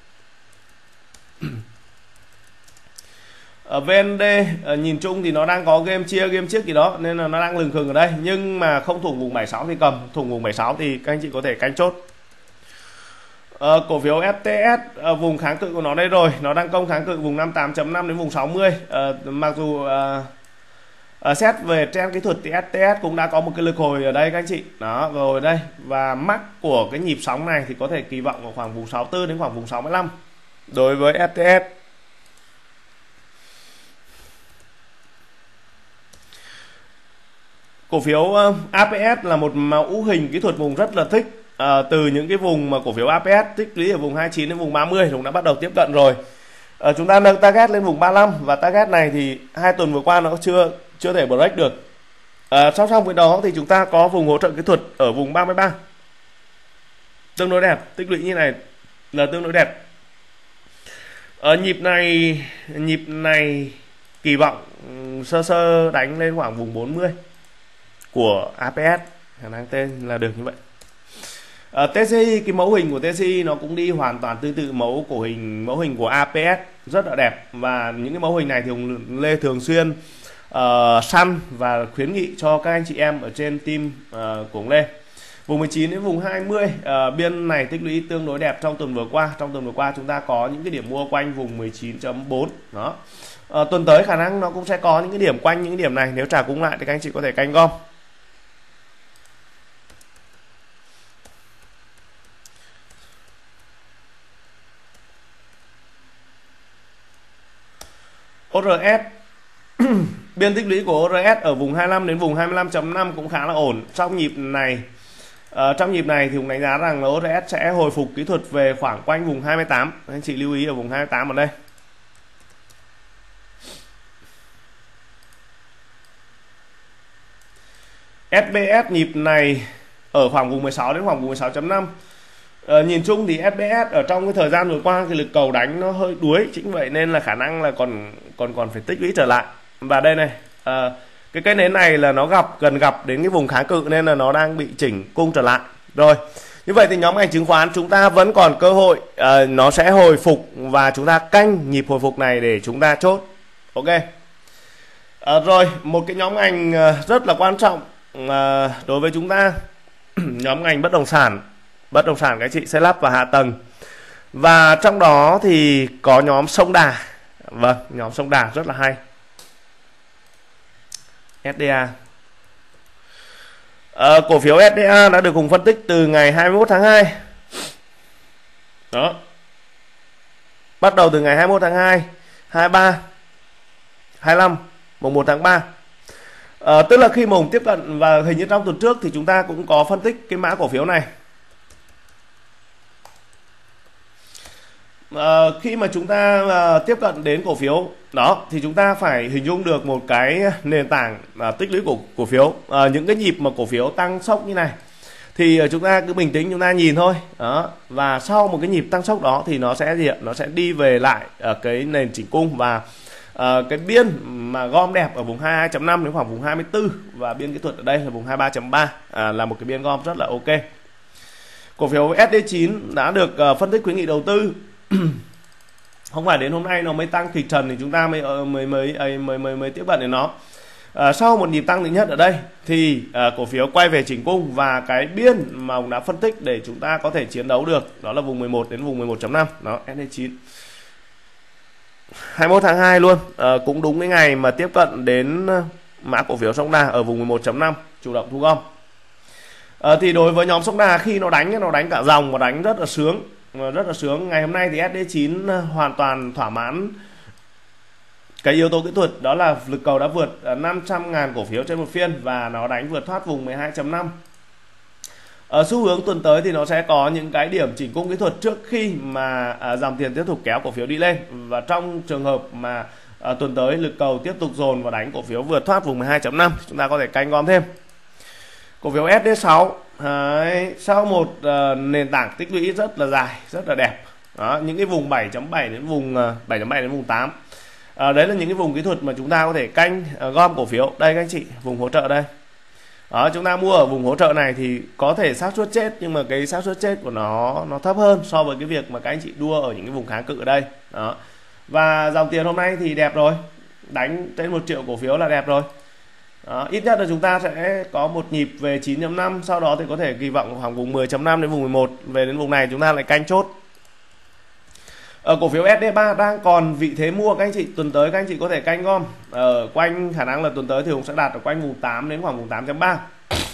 Ở vê en đê nhìn chung thì nó đang có game chia game chiếc gì đó nên là nó đang lừng khừng ở đây, nhưng mà không thủng vùng bảy mươi sáu thì cầm, thủng vùng bảy mươi sáu thì các anh chị có thể canh chốt. À, cổ phiếu ép tê ét à, vùng kháng cự của nó đây rồi, nó đang công kháng cự vùng năm mươi tám chấm năm đến vùng sáu mươi. À, mặc dù à, à, xét về trend kỹ thuật thì ép tê ét cũng đã có một cái lực hồi ở đây các anh chị đó, rồi đây, và mắc của cái nhịp sóng này thì có thể kỳ vọng ở khoảng vùng sáu mươi tư đến khoảng vùng sáu mươi lăm đối với ép tê ét. Cổ phiếu a pê ét là một mẫu hình kỹ thuật vùng rất là thích, à, từ những cái vùng mà cổ phiếu a pê ét tích lũy ở vùng hai mươi chín đến vùng ba mươi cũng đã bắt đầu tiếp cận rồi. À, chúng ta nâng target lên vùng ba mươi lăm và target này thì hai tuần vừa qua nó chưa chưa thể break được. À, song song với đó thì chúng ta có vùng hỗ trợ kỹ thuật ở vùng ba mươi ba tương đối đẹp, tích lũy như này là tương đối đẹp. Ở nhịp này nhịp này kỳ vọng sơ sơ đánh lên khoảng vùng bốn mươi của a pê ét, khả năng tên là được như vậy. À, tê xê i, cái mẫu hình của tê xê i nó cũng đi hoàn toàn tương tự mẫu của hình mẫu hình của a pê ét, rất là đẹp, và những cái mẫu hình này thì Hùng Lê thường xuyên uh, săn và khuyến nghị cho các anh chị em ở trên team uh, của Hùng Lê. Vùng mười chín đến vùng hai mươi, uh, biên này tích lũy tương đối đẹp trong tuần vừa qua. Trong tuần vừa qua chúng ta có những cái điểm mua quanh vùng mười chín chấm bốn đó. Uh, tuần tới khả năng nó cũng sẽ có những cái điểm quanh những cái điểm này, nếu trả cúng lại thì các anh chị có thể canh gom. o rờ ét biên tích lũy của o rờ ét ở vùng hai mươi lăm đến vùng hai mươi lăm chấm năm cũng khá là ổn. Trong nhịp này À, trong nhịp này thì cũng đánh giá rằng là o rờ ét sẽ hồi phục kỹ thuật về khoảng quanh vùng hai mươi tám. Anh chị lưu ý ở vùng hai mươi tám ở đây. ét bê ét nhịp này ở khoảng vùng mười sáu đến khoảng vùng mười sáu chấm năm. Ờ, nhìn chung thì ét bê ét ở trong cái thời gian vừa qua thì lực cầu đánh nó hơi đuối, chính vậy nên là khả năng là còn còn còn phải tích lũy trở lại. Và đây này, à, cái cây nến này là nó gặp gần gặp đến cái vùng kháng cự nên là nó đang bị chỉnh cung trở lại. Rồi, như vậy thì nhóm ngành chứng khoán chúng ta vẫn còn cơ hội, à, nó sẽ hồi phục và chúng ta canh nhịp hồi phục này để chúng ta chốt. Ok. À, rồi, một cái nhóm ngành rất là quan trọng à, đối với chúng ta, nhóm ngành bất động sản. Bất động sản các chị xây lắp và hạ tầng. Và trong đó thì có nhóm Sông Đà. Vâng, nhóm Sông Đà rất là hay. ét đê a. À, cổ phiếu ét đê a đã được cùng phân tích từ ngày hai mươi mốt tháng hai. Đó. Bắt đầu từ ngày hai mươi mốt tháng hai, hai mươi ba, hai mươi lăm, mùng một tháng ba. À, tức là khi mùng tiếp cận, và hình như trong tuần trước thì chúng ta cũng có phân tích cái mã cổ phiếu này. À, khi mà chúng ta à, tiếp cận đến cổ phiếu đó thì chúng ta phải hình dung được một cái nền tảng à, tích lũy của cổ phiếu. À, những cái nhịp mà cổ phiếu tăng sốc như này thì chúng ta cứ bình tĩnh chúng ta nhìn thôi đó, và sau một cái nhịp tăng sốc đó thì nó sẽ gì ạ? Nó sẽ đi về lại ở cái nền chỉnh cung, và à, cái biên mà gom đẹp ở vùng hai mươi hai chấm năm đến khoảng vùng hai mươi tư, và biên kỹ thuật ở đây là vùng hai mươi ba chấm ba, à, là một cái biên gom rất là ok. Cổ phiếu ét đê chín đã được uh, phân tích khuyến nghị đầu tư. Không phải đến hôm nay nó mới tăng kịch trần thì chúng ta mới mới mới mới mới, mới, mới tiếp cận đến nó. À, sau một nhịp tăng thứ nhất ở đây thì à, cổ phiếu quay về chỉnh cung, và cái biên mà ông đã phân tích để chúng ta có thể chiến đấu được đó là vùng mười một đến vùng mười một chấm năm. Đó, ét đê chín. hai mươi mốt tháng hai luôn, à, cũng đúng cái ngày mà tiếp cận đến mã cổ phiếu Sông Đà ở vùng mười một chấm năm, chủ động thu gom. À, thì đối với nhóm Sông Đà khi nó đánh nó đánh cả dòng và đánh rất là sướng. Rất là sướng. Ngày hôm nay thì ét đê chín hoàn toàn thỏa mãn cái yếu tố kỹ thuật, đó là lực cầu đã vượt năm trăm ngàn cổ phiếu trên một phiên, và nó đánh vượt thoát vùng mười hai chấm năm. Ở xu hướng tuần tới thì nó sẽ có những cái điểm chỉnh cung kỹ thuật trước khi mà à, dòng tiền tiếp tục kéo cổ phiếu đi lên, và trong trường hợp mà à, tuần tới lực cầu tiếp tục dồn và đánh cổ phiếu vượt thoát vùng mười hai chấm năm, chúng ta có thể canh gom thêm. Cổ phiếu ét đê sáu. Đấy, sau một uh, nền tảng tích lũy rất là dài, rất là đẹp. Đó, những cái vùng bảy chấm bảy đến vùng uh, bảy chấm bảy đến vùng tám. À, đấy là những cái vùng kỹ thuật mà chúng ta có thể canh uh, gom cổ phiếu. Đây các anh chị, vùng hỗ trợ đây. Đó, chúng ta mua ở vùng hỗ trợ này thì có thể xác suất chết, nhưng mà cái xác suất chết của nó nó thấp hơn so với cái việc mà các anh chị đua ở những cái vùng kháng cự ở đây. Đó. Và dòng tiền hôm nay thì đẹp rồi. Đánh trên một triệu cổ phiếu là đẹp rồi. Đó, ít nhất là chúng ta sẽ có một nhịp về chín chấm năm, sau đó thì có thể kỳ vọng khoảng vùng mười chấm năm đến vùng mười một, về đến vùng này chúng ta lại canh chốt. Ở cổ phiếu ét đê ba đang còn vị thế mua, các anh chị tuần tới các anh chị có thể canh gom ở quanh, khả năng là tuần tới thì cũng sẽ đạt ở quanh vùng tám đến khoảng vùng tám chấm ba.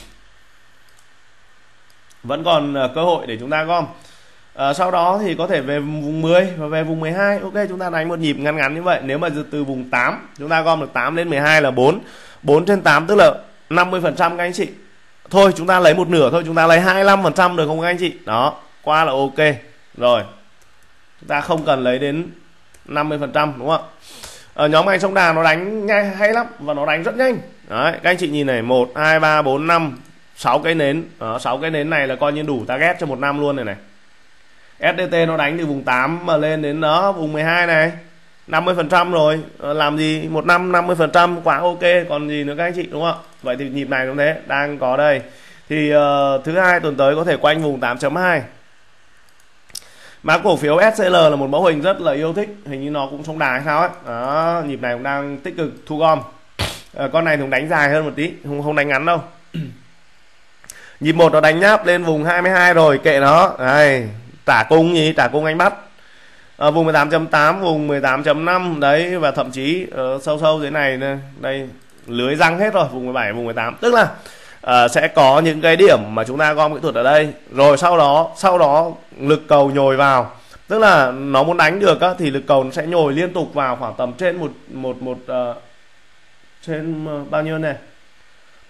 Vẫn còn cơ hội để chúng ta gom. À, sau đó thì có thể về vùng mười và về vùng mười hai. Ok, chúng ta đánh một nhịp ngắn ngắn như vậy. Nếu mà từ vùng tám chúng ta gom được tám đến mười hai là bốn. bốn trên tám tức là năm mươi phần trăm các anh chị. Thôi chúng ta lấy một nửa thôi, chúng ta lấy hai mươi lăm phần trăm được không các anh chị? Đó, qua là ok. Rồi. Chúng ta không cần lấy đến năm mươi phần trăm đúng không ạ? Ở nhóm ngành Sông Đà nó đánh nhanh hay lắm, và nó đánh rất nhanh. Đấy, các anh chị nhìn này, một, hai, ba, bốn, năm, sáu cái nến. Đó, sáu cái nến này là coi như đủ target cho một năm luôn này này. ét đê tê nó đánh từ vùng tám mà lên đến đó vùng mười hai này, năm mươi phần trăm rồi. Làm gì một năm năm mươi phần trăm quá ok, còn gì nữa các anh chị, đúng không ạ? Vậy thì nhịp này cũng thế, đang có đây. Thì uh, thứ hai tuần tới có thể quanh vùng tám chấm hai. Mã cổ phiếu ét xê lờ là một mẫu hình rất là yêu thích, hình như nó cũng Sông Đà hay sao ấy. Đó, nhịp này cũng đang tích cực thu gom. À, con này cũng đánh dài hơn một tí, không không đánh ngắn đâu. Nhịp một nó đánh nháp lên vùng hai mươi hai rồi, kệ nó. Đây, tả cung gì, tả cung anh bắt. À, vùng mười tám chấm tám, vùng mười tám chấm năm đấy, và thậm chí uh, sâu sâu dưới này đây lưới răng hết rồi, vùng mười bảy, vùng mười tám. Tức là uh, sẽ có những cái điểm mà chúng ta gom kỹ thuật ở đây, rồi sau đó sau đó lực cầu nhồi vào. Tức là nó muốn đánh được á, thì lực cầu nó sẽ nhồi liên tục vào khoảng tầm trên một một một uh, trên uh, bao nhiêu này,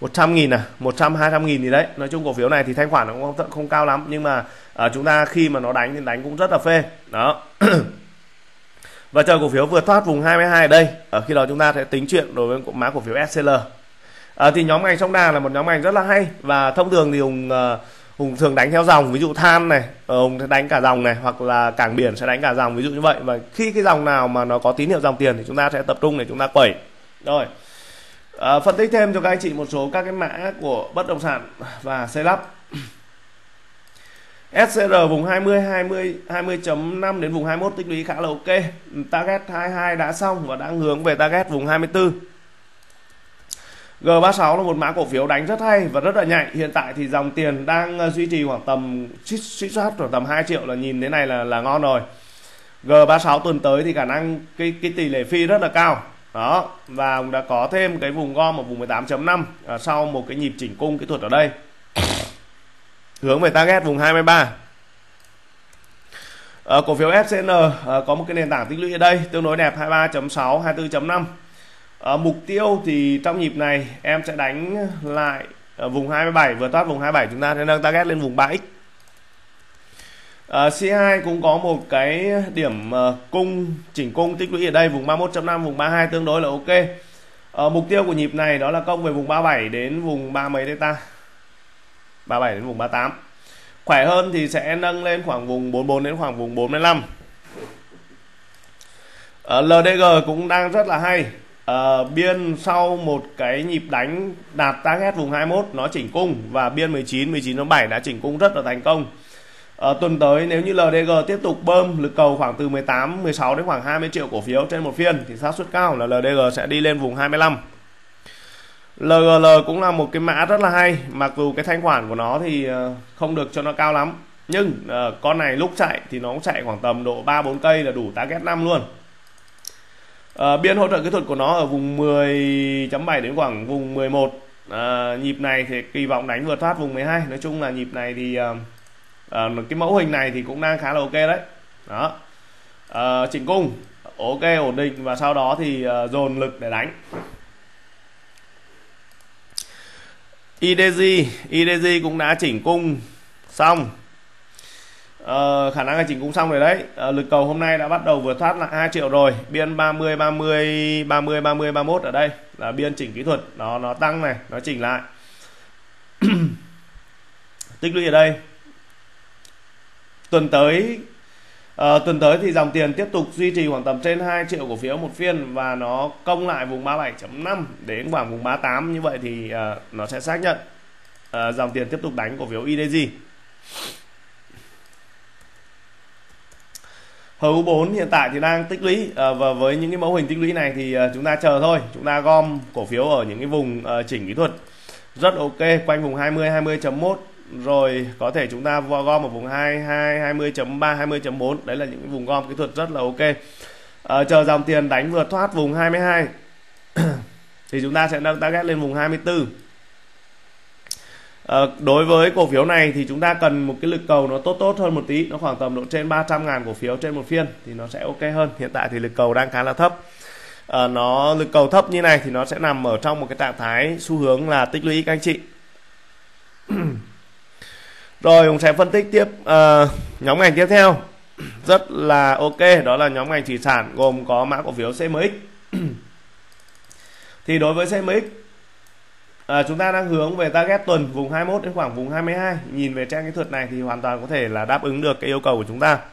một trăm nghìn à, một trăm hai trăm nghìn gì đấy. Nói chung cổ phiếu này thì thanh khoản nó cũng không, không cao lắm, nhưng mà à, chúng ta khi mà nó đánh thì đánh cũng rất là phê đó. Và chờ cổ phiếu vượt thoát vùng hai mươi hai ở đây, ở khi đó chúng ta sẽ tính chuyện đối với mã cổ phiếu ét xê lờ. À, thì nhóm ngành sông Đà là một nhóm ngành rất là hay, và thông thường thì Hùng uh, Hùng thường đánh theo dòng, ví dụ than này Hùng sẽ đánh cả dòng này, hoặc là cảng biển sẽ đánh cả dòng, ví dụ như vậy. Và khi cái dòng nào mà nó có tín hiệu dòng tiền thì chúng ta sẽ tập trung để chúng ta quẩy. Rồi à, phân tích thêm cho các anh chị một số các cái mã của bất động sản và xây lắp. ét xê rờ vùng hai mươi, hai mươi, hai mươi chấm năm đến vùng hai mươi mốt tích lũy khá là ok. Target hai mươi hai đã xong và đang hướng về target vùng hai mươi tư. G ba mươi sáu là một mã cổ phiếu đánh rất hay và rất là nhạy. Hiện tại thì dòng tiền đang duy trì khoảng tầm suýt soát khoảng tầm hai triệu, là nhìn thế này là là ngon rồi. G ba mươi sáu tuần tới thì khả năng cái cái tỷ lệ phi rất là cao. Đó, và cũng đã có thêm cái vùng gom ở vùng mười tám chấm năm à, sau một cái nhịp chỉnh cung kỹ thuật ở đây. Hướng về target vùng hai mươi ba. À, cổ phiếu ép xê en à, có một cái nền tảng tích lũy ở đây tương đối đẹp, hai mươi ba chấm sáu, hai mươi tư chấm năm. À, mục tiêu thì trong nhịp này em sẽ đánh lại ở vùng hai mươi bảy, vừa thoát vùng hai mươi bảy chúng ta sẽ nâng target lên vùng ba x. À, xê hai cũng có một cái điểm uh, cung chỉnh cung tích lũy ở đây vùng ba mươi mốt chấm năm, vùng ba mươi hai tương đối là ok. À, mục tiêu của nhịp này đó là công về vùng ba mươi bảy đến vùng ba mấy đây ta, ba mươi bảy đến vùng ba mươi tám. Khỏe hơn thì sẽ nâng lên khoảng vùng bốn mươi bốn đến khoảng vùng bốn mươi lăm. À, lờ đê giê cũng đang rất là hay. À, biên sau một cái nhịp đánh đạt target vùng hai mươi mốt nó chỉnh cung, và biên mười chín, mười chín chấm bảy đã chỉnh cung rất là thành công. À, tuần tới nếu như lờ đê giê tiếp tục bơm lực cầu khoảng từ mười tám, mười sáu đến khoảng hai mươi triệu cổ phiếu trên một phiên thì xác suất cao là lờ đê giê sẽ đi lên vùng hai mươi lăm. lờ giê lờ cũng là một cái mã rất là hay, mặc dù cái thanh khoản của nó thì không được cho nó cao lắm, nhưng uh, con này lúc chạy thì nó cũng chạy khoảng tầm độ ba bốn cây là đủ target năm luôn. Uh, biên hỗ trợ kỹ thuật của nó ở vùng mười chấm bảy đến khoảng vùng mười một. Uh, nhịp này thì kỳ vọng đánh vượt thoát vùng mười hai. Nói chung là nhịp này thì uh, uh, cái mẫu hình này thì cũng đang khá là ok đấy. Đó. Uh, chỉnh cung ok, ổn định, và sau đó thì uh, dồn lực để đánh. i đê giê i đê giê cũng đã chỉnh cung xong. Ờ, khả năng là chỉnh cung xong rồi đấy. Ờ, lực cầu hôm nay đã bắt đầu vượt thoát lại hai triệu rồi. Biên ba mươi, ba mươi, ba mươi, ba mươi, ba mươi mốt ở đây là biên chỉnh kỹ thuật, nó nó tăng này, nó chỉnh lại. Tích lũy ở đây. Tuần tới uh, tuần tới thì dòng tiền tiếp tục duy trì khoảng tầm trên hai triệu cổ phiếu một phiên, và nó công lại vùng ba mươi bảy chấm năm đến khoảng vùng ba mươi tám. Như vậy thì uh, nó sẽ xác nhận uh, dòng tiền tiếp tục đánh cổ phiếu i đê giê. hát u bốn hiện tại thì đang tích lũy, uh, và với những cái mẫu hình tích lũy này thì uh, chúng ta chờ thôi, chúng ta gom cổ phiếu ở những cái vùng uh, chỉnh kỹ thuật rất ok, quanh vùng hai mươi, hai mươi chấm một, rồi có thể chúng ta gom ở vùng hai mươi hai, hai mươi chấm ba, hai mươi chấm bốn. Đấy là những cái vùng gom kỹ thuật rất là ok. uh, Chờ dòng tiền đánh vượt thoát vùng hai mươi hai thì chúng ta sẽ nâng target lên vùng hai mươi tư. À, đối với cổ phiếu này thì chúng ta cần một cái lực cầu nó tốt tốt hơn một tí, nó khoảng tầm độ trên ba trăm ngàn cổ phiếu trên một phiên thì nó sẽ ok hơn. Hiện tại thì lực cầu đang khá là thấp. À, nó lực cầu thấp như này thì nó sẽ nằm ở trong một cái trạng thái xu hướng là tích lũy các anh chị. Rồi chúng sẽ phân tích tiếp uh, nhóm ngành tiếp theo rất là ok, đó là nhóm ngành thủy sản, gồm có mã cổ phiếu xê em ích. Thì đối với xê em ích, À, chúng ta đang hướng về target tuần vùng hai mươi mốt đến khoảng vùng hai mươi hai. Nhìn về trang kỹ thuật này thì hoàn toàn có thể là đáp ứng được cái yêu cầu của chúng ta.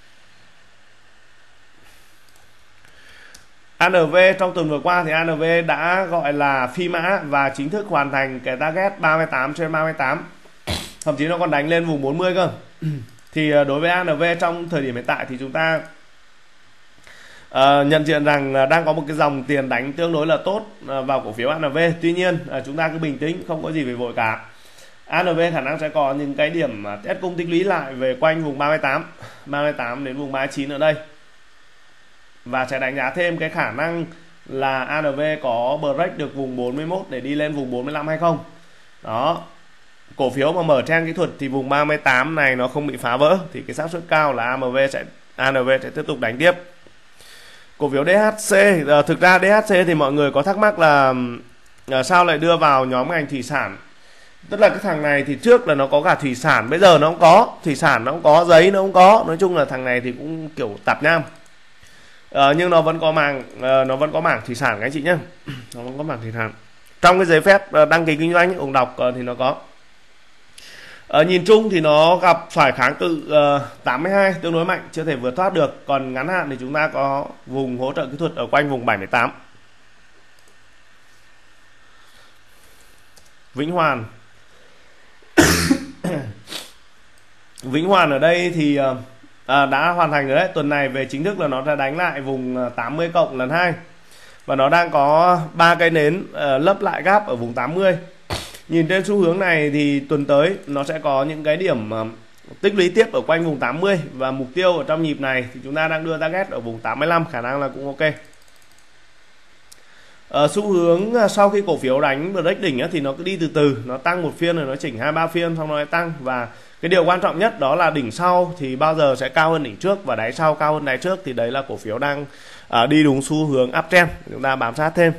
a en vê trong tuần vừa qua thì a en vê đã gọi là phi mã và chính thức hoàn thành cái target ba mươi tám trên ba mươi tám. Thậm chí nó còn đánh lên vùng bốn mươi cơ. Thì đối với a en vê trong thời điểm hiện tại thì chúng ta Uh, nhận diện rằng uh, đang có một cái dòng tiền đánh tương đối là tốt uh, vào cổ phiếu a en vê. Tuy nhiên uh, chúng ta cứ bình tĩnh, không có gì phải vội cả. a en vê khả năng sẽ có những cái điểm uh, test cung tích lũy lại về quanh vùng ba mươi tám, ba mươi tám đến vùng ba mươi chín ở đây, và sẽ đánh giá thêm cái khả năng là a en vê có break được vùng bốn mươi mốt để đi lên vùng bốn mươi lăm hay không. Đó, cổ phiếu mà mở trang kỹ thuật thì vùng ba mươi tám này nó không bị phá vỡ thì cái xác suất cao là a em vê sẽ a en vê sẽ tiếp tục đánh tiếp. Cổ phiếu đê hát xê, uh, thực ra đê hát xê thì mọi người có thắc mắc là à, sao lại đưa vào nhóm ngành thủy sản? Tức là cái thằng này thì trước là nó có cả thủy sản, bây giờ nó không có thủy sản, nó không có giấy, nó không có. Nói chung là thằng này thì cũng kiểu tạp nham, à, nhưng nó vẫn có mảng à, nó vẫn có mảng thủy sản các anh chị nhé. Nó vẫn có mảng thủy sản trong cái giấy phép đăng ký kinh doanh. Ông đọc thì nó có. À, nhìn chung thì nó gặp phải kháng cự uh, tám mươi hai tương đối mạnh, chưa thể vượt thoát được. Còn ngắn hạn thì chúng ta có vùng hỗ trợ kỹ thuật ở quanh vùng bảy mươi tám. Vĩnh Hoàn Vĩnh Hoàn ở đây thì uh, à, đã hoàn thành rồi đấy. Tuần này về chính thức là nó đã đánh lại vùng tám mươi cộng lần hai, và nó đang có ba cây nến uh, lấp lại gap ở vùng tám mươi. Nhìn trên xu hướng này thì tuần tới nó sẽ có những cái điểm uh, tích lũy tiếp ở quanh vùng tám mươi, và mục tiêu ở trong nhịp này thì chúng ta đang đưa target ở vùng tám mươi lăm, khả năng là cũng ok. Uh, xu hướng uh, sau khi cổ phiếu đánh break đỉnh uh, thì nó cứ đi từ từ, nó tăng một phiên rồi nó chỉnh hai ba phiên xong nó lại tăng. Và cái điều quan trọng nhất đó là đỉnh sau thì bao giờ sẽ cao hơn đỉnh trước, và đáy sau cao hơn đáy trước, thì đấy là cổ phiếu đang uh, đi đúng xu hướng uptrend. Chúng ta bám sát thêm.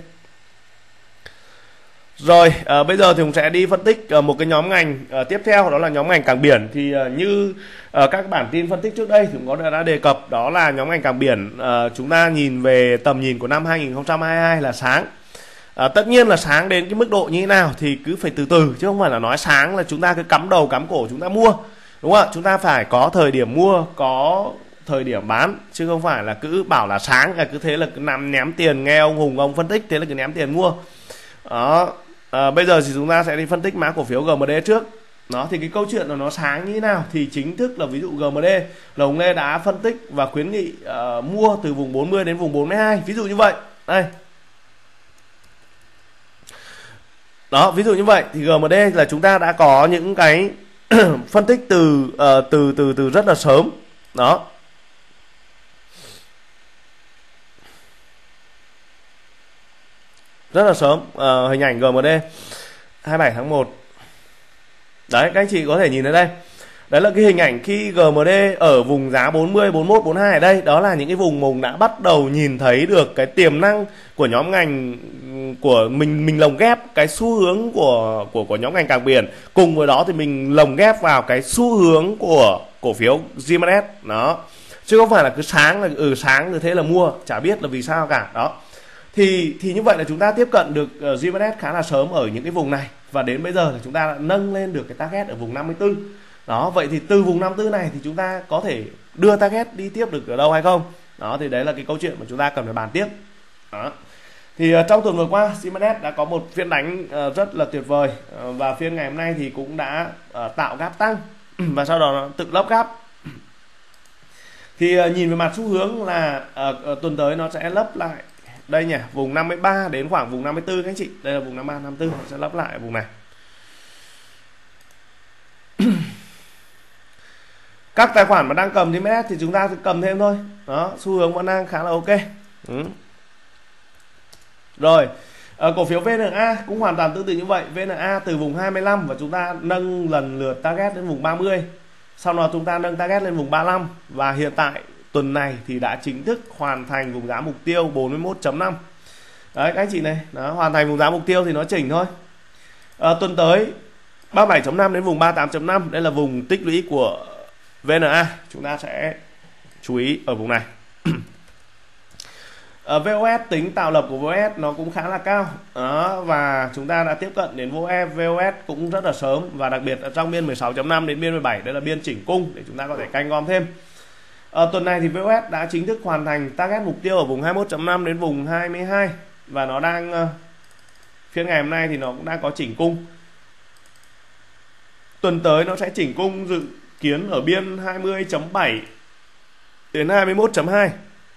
Rồi à, bây giờ thì chúng sẽ đi phân tích à, một cái nhóm ngành à, tiếp theo, đó là nhóm ngành cảng biển. Thì à, như à, các bản tin phân tích trước đây thì cũng có đã đề cập, đó là nhóm ngành cảng biển. à, Chúng ta nhìn về tầm nhìn của năm hai nghìn không trăm hai mươi hai là sáng. à, Tất nhiên là sáng đến cái mức độ như thế nào thì cứ phải từ từ, chứ không phải là nói sáng là chúng ta cứ cắm đầu cắm cổ chúng ta mua, đúng không ạ? Chúng ta phải có thời điểm mua, có thời điểm bán, chứ không phải là cứ bảo là sáng là cứ thế là cứ nằm ném tiền, nghe ông Hùng ông phân tích thế là cứ ném tiền mua. Đó. À, bây giờ thì chúng ta sẽ đi phân tích mã cổ phiếu giê em đê trước. Nó thì cái câu chuyện là nó sáng như thế nào thì chính thức là ví dụ giê em đê là ông Lê đã phân tích và khuyến nghị uh, mua từ vùng bốn mươi đến vùng bốn mươi hai, ví dụ như vậy. Đây. Đó, ví dụ như vậy thì giê em đê là chúng ta đã có những cái phân tích từ uh, từ từ từ rất là sớm. Đó. Rất là sớm. uh, Hình ảnh giê em đê hai mươi bảy tháng một. Đấy, các anh chị có thể nhìn thấy đây. Đấy là cái hình ảnh khi giê em đê ở vùng giá bốn mươi, bốn mươi mốt, bốn mươi hai ở đây. Đó là những cái vùng mình đã bắt đầu nhìn thấy được cái tiềm năng của nhóm ngành của mình. Mình lồng ghép cái xu hướng của, của, của nhóm ngành cảng biển. Cùng với đó thì mình lồng ghép vào cái xu hướng của cổ phiếu giê em ét. Đó. Chứ không phải là cứ sáng là ừ sáng như thế là mua, chả biết là vì sao cả. Đó. Thì, thì như vậy là chúng ta tiếp cận được uh, giê em ét khá là sớm ở những cái vùng này. Và đến bây giờ là chúng ta đã nâng lên được cái target ở vùng năm mươi tư. Đó, vậy thì từ vùng năm mươi tư này thì chúng ta có thể đưa target đi tiếp được ở đâu hay không? Đó, thì đấy là cái câu chuyện mà chúng ta cần phải bàn tiếp. Đó. Thì uh, trong tuần vừa qua giê em ét đã có một phiên đánh uh, rất là tuyệt vời. uh, Và phiên ngày hôm nay thì cũng đã uh, tạo gap tăng và sau đó nó tự lấp gap. Thì uh, nhìn về mặt xu hướng là uh, uh, tuần tới nó sẽ lấp lại đây nhỉ, vùng năm mươi ba đến khoảng vùng năm mươi tư các anh chị. Đây là vùng năm mươi ba, năm mươi tư, nó sẽ lấp lại vùng này. Các tài khoản mà đang cầm giê em ét thì chúng ta cứ cầm thêm thôi. Đó, xu hướng vẫn đang khá là ok. Ừ. Rồi, ở cổ phiếu vê en a cũng hoàn toàn tương tự như vậy. vê en a từ vùng hai mươi lăm và chúng ta nâng lần lượt target đến vùng ba mươi. Sau đó chúng ta nâng target lên vùng ba mươi lăm. Và hiện tại tuần này thì đã chính thức hoàn thành vùng giá mục tiêu bốn mươi mốt chấm năm. Đấy các anh chị này, đó, hoàn thành vùng giá mục tiêu thì nó chỉnh thôi. À, tuần tới ba mươi bảy chấm năm đến vùng ba mươi tám chấm năm, đây là vùng tích lũy của vê en a. Chúng ta sẽ chú ý ở vùng này. À, vê o ét, tính tạo lập của vê o ét nó cũng khá là cao. Đó, và chúng ta đã tiếp cận đến vê o ét cũng rất là sớm. Và đặc biệt ở trong biên mười sáu chấm năm đến biên mười bảy, đây là biên chỉnh cung để chúng ta có thể canh gom thêm. À, tuần này thì vê o ét đã chính thức hoàn thành target mục tiêu ở vùng hai mươi mốt chấm năm đến vùng hai mươi hai. Và nó đang uh, phiên ngày hôm nay thì nó cũng đang có chỉnh cung. Tuần tới nó sẽ chỉnh cung dự kiến ở biên hai mươi chấm bảy đến hai mươi mốt chấm hai.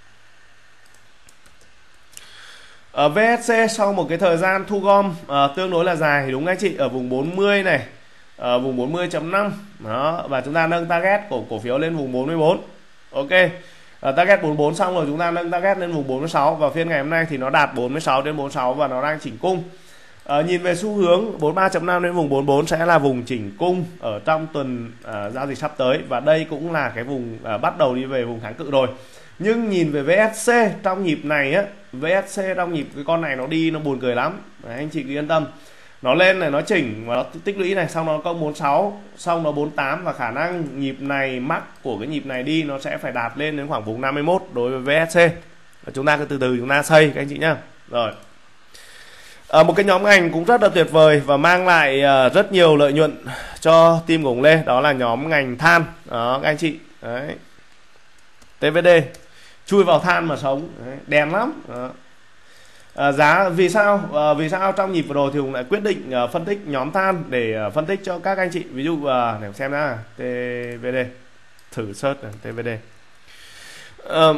Ở vê ét xê sau một cái thời gian thu gom uh, tương đối là dài, đúng anh chị, ở vùng bốn mươi này, ở vùng bốn mươi chấm năm. Đó, và chúng ta nâng target của cổ phiếu lên vùng bốn mươi tư. Ok. Uh, target bốn mươi tư xong rồi chúng ta nâng target lên vùng bốn mươi sáu, và phiên ngày hôm nay thì nó đạt bốn mươi sáu đến bốn mươi sáu và nó đang chỉnh cung. Uh, nhìn về xu hướng bốn mươi ba chấm năm đến vùng bốn mươi tư sẽ là vùng chỉnh cung ở trong tuần uh, giao dịch sắp tới, và đây cũng là cái vùng uh, bắt đầu đi về vùng kháng cự rồi. Nhưng nhìn về vê ét xê trong nhịp này á, vê ét xê trong nhịp cái con này nó đi nó buồn cười lắm. Đấy, anh chị cứ yên tâm. Nó lên này nó chỉnh và nó tích lũy này, xong nó có bốn mươi sáu, xong nó bốn mươi tám, và khả năng nhịp này mắc của cái nhịp này đi nó sẽ phải đạt lên đến khoảng vùng năm mươi mốt đối với vê ét xê. Chúng ta cứ từ từ chúng ta xây các anh chị nhá. Rồi. À, một cái nhóm ngành cũng rất là tuyệt vời và mang lại uh, rất nhiều lợi nhuận cho team của Lê, đó là nhóm ngành than. Đó các anh chị. Đấy. tê vê đê chui vào than mà sống. Đấy, đen lắm. Đó. À, giá vì sao à, vì sao trong nhịp vừa rồi thì cũng lại quyết định uh, phân tích nhóm than để uh, phân tích cho các anh chị. Ví dụ uh, để xem nhá, tê vê đê thử search này, tê vê đê uh,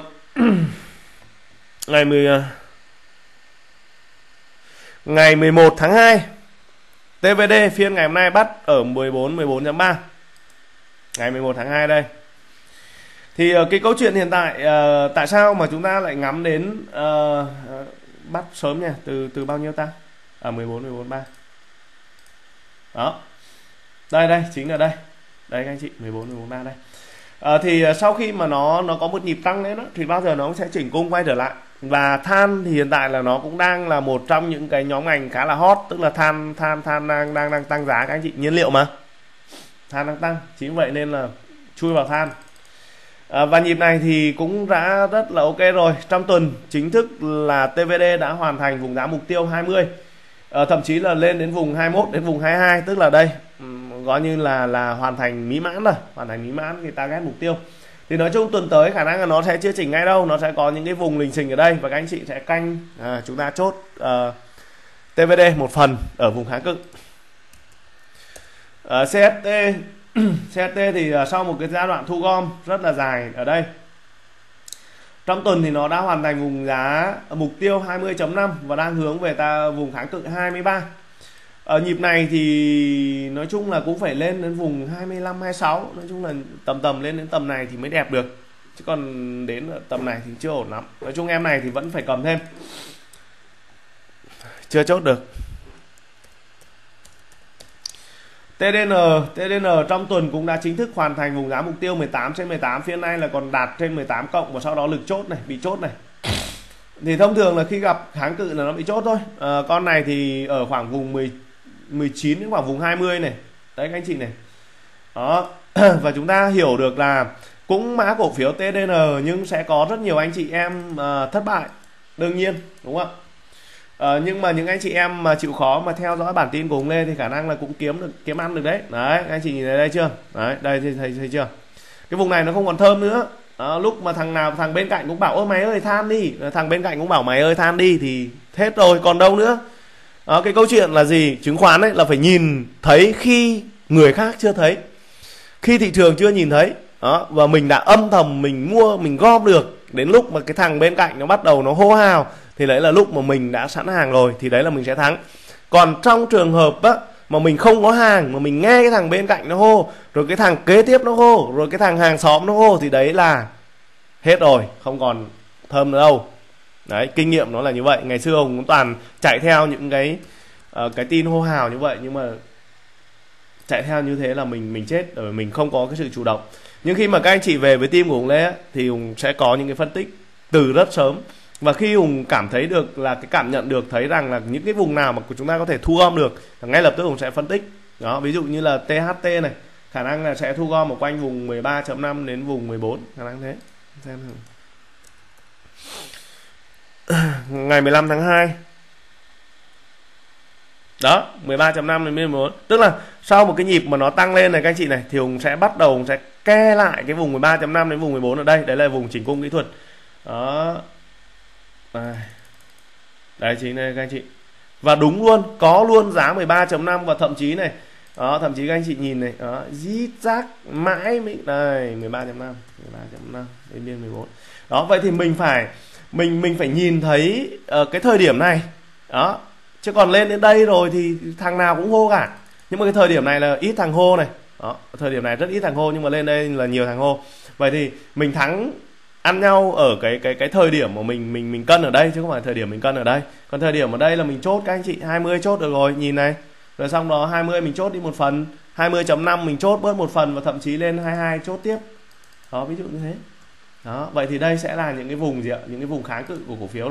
ngày mười uh, ngày mười một tháng hai tê vê đê phiên ngày hôm nay bắt ở mười bốn mười bốn chấm ba, ngày mười một tháng hai đây. Thì uh, cái câu chuyện hiện tại uh, tại sao mà chúng ta lại ngắm đến uh, uh, bắt sớm nha, từ từ bao nhiêu ta? À mười bốn mười bốn ba. Đó. Đây đây, chính là đây. Đây các anh chị, mười bốn mười bốn ba đây. À, thì sau khi mà nó nó có một nhịp tăng lên đó thì bao giờ nó cũng sẽ chỉnh cung quay trở lại. Và than thì hiện tại là nó cũng đang là một trong những cái nhóm ngành khá là hot, tức là than than than đang đang đang tăng giá các anh chị, nhiên liệu mà. Than đang tăng, chính vậy nên là chui vào than. À, và nhịp này thì cũng đã rất là ok rồi. Trong tuần chính thức là tê vê đê đã hoàn thành vùng giá mục tiêu hai mươi, à, thậm chí là lên đến vùng hai mươi mốt đến vùng hai mươi hai, tức là đây um, gọi như là là hoàn thành mỹ mãn rồi, hoàn thành mỹ mãn cái target mục tiêu. Thì nói chung tuần tới khả năng là nó sẽ chưa chỉnh ngay đâu, nó sẽ có những cái vùng lình xình ở đây và các anh chị sẽ canh, à, chúng ta chốt uh, tê vê đê một phần ở vùng kháng cự. uh, xê ét tê xê ét tê thì sau một cái giai đoạn thu gom rất là dài ở đây, trong tuần thì nó đã hoàn thành vùng giá mục tiêu hai mươi chấm năm và đang hướng về ta vùng kháng cự hai mươi ba. Ở nhịp này thì nói chung là cũng phải lên đến vùng hai mươi lăm hai mươi sáu, nói chung là tầm tầm lên đến tầm này thì mới đẹp được, chứ còn đến tầm này thì chưa ổn lắm. Nói chung em này thì vẫn phải cầm thêm, chưa chốt được. tê đê en tê đê en trong tuần cũng đã chính thức hoàn thành vùng giá mục tiêu mười tám trên mười tám, phiên nay là còn đạt trên mười tám cộng và sau đó lực chốt này, bị chốt này. Thì thông thường là khi gặp kháng cự là nó bị chốt thôi. À, con này thì ở khoảng vùng mười, mười chín đến khoảng vùng hai mươi này. Đấy các anh chị này. Đó. Và chúng ta hiểu được là cũng mã cổ phiếu tê đê en nhưng sẽ có rất nhiều anh chị em uh, thất bại. Đương nhiên, đúng không ạ? À, nhưng mà những anh chị em mà chịu khó mà theo dõi bản tin của Hùng Lê thì khả năng là cũng kiếm được kiếm ăn được đấy. Đấy, anh chị nhìn thấy đây chưa? Đấy, đây thì thấy, thấy chưa? Cái vùng này nó không còn thơm nữa. Đó, lúc mà thằng nào thằng bên cạnh cũng bảo ôi mày ơi than đi, thằng bên cạnh cũng bảo mày ơi than đi thì hết rồi, còn đâu nữa. Đó, cái câu chuyện là gì? Chứng khoán ấy là phải nhìn thấy khi người khác chưa thấy, khi thị trường chưa nhìn thấy. Đó, và mình đã âm thầm mình mua, mình gom được, đến lúc mà cái thằng bên cạnh nó bắt đầu nó hô hào thì đấy là lúc mà mình đã sẵn hàng rồi, thì đấy là mình sẽ thắng. Còn trong trường hợp á, mà mình không có hàng mà mình nghe cái thằng bên cạnh nó hô, rồi cái thằng kế tiếp nó hô, rồi cái thằng hàng xóm nó hô, thì đấy là hết rồi, không còn thơm nữa đâu. Đấy, kinh nghiệm nó là như vậy. Ngày xưa Hùng cũng toàn chạy theo những cái uh, cái tin hô hào như vậy, nhưng mà chạy theo như thế là mình mình chết, bởi mình không có cái sự chủ động. Nhưng khi mà các anh chị về với team của Hùng Lê thì Hùng sẽ có những cái phân tích từ rất sớm. Và khi Hùng cảm thấy được là cái cảm nhận được thấy rằng là những cái vùng nào mà chúng ta có thể thu gom được, ngay lập tức Hùng sẽ phân tích. Đó, ví dụ như là tê hát tê này, khả năng là sẽ thu gom ở quanh vùng mười ba chấm năm đến vùng mười bốn, khả năng thế. Xem thử. Ngày mười lăm tháng hai. Đó, mười ba chấm năm đến mười bốn. Tức là sau một cái nhịp mà nó tăng lên này các anh chị này, thì Hùng sẽ bắt đầu Hùng sẽ ke lại cái vùng mười ba chấm năm đến vùng mười bốn ở đây. Đấy là vùng chỉnh cung kỹ thuật. Đó. Đây. Đấy chính này các anh chị. Và đúng luôn, có luôn giá mười ba chấm năm và thậm chí này. Đó, thậm chí các anh chị nhìn này, đó, rít rác mãi mới đây, mười ba chấm năm, mười ba chấm năm đến biên mười bốn. Đó, vậy thì mình phải mình mình phải nhìn thấy uh, cái thời điểm này. Đó. Chứ còn lên đến đây rồi thì thằng nào cũng hô cả. Nhưng mà cái thời điểm này là ít thằng hô này. Đó, thời điểm này rất ít thằng hô nhưng mà lên đây là nhiều thằng hô. Vậy thì mình thắng ăn nhau ở cái cái cái thời điểm mà mình mình mình cân ở đây chứ không phải thời điểm mình cân ở đây. Còn thời điểm ở đây là mình chốt các anh chị, hai mươi chốt được rồi, nhìn này. Rồi xong đó hai mươi mình chốt đi một phần, hai mươi chấm năm mình chốt bớt một phần và thậm chí lên hai mươi hai chốt tiếp. Đó, ví dụ như thế. Đó, vậy thì đây sẽ là những cái vùng gì ạ? Những cái vùng kháng cự của cổ phiếu rồi.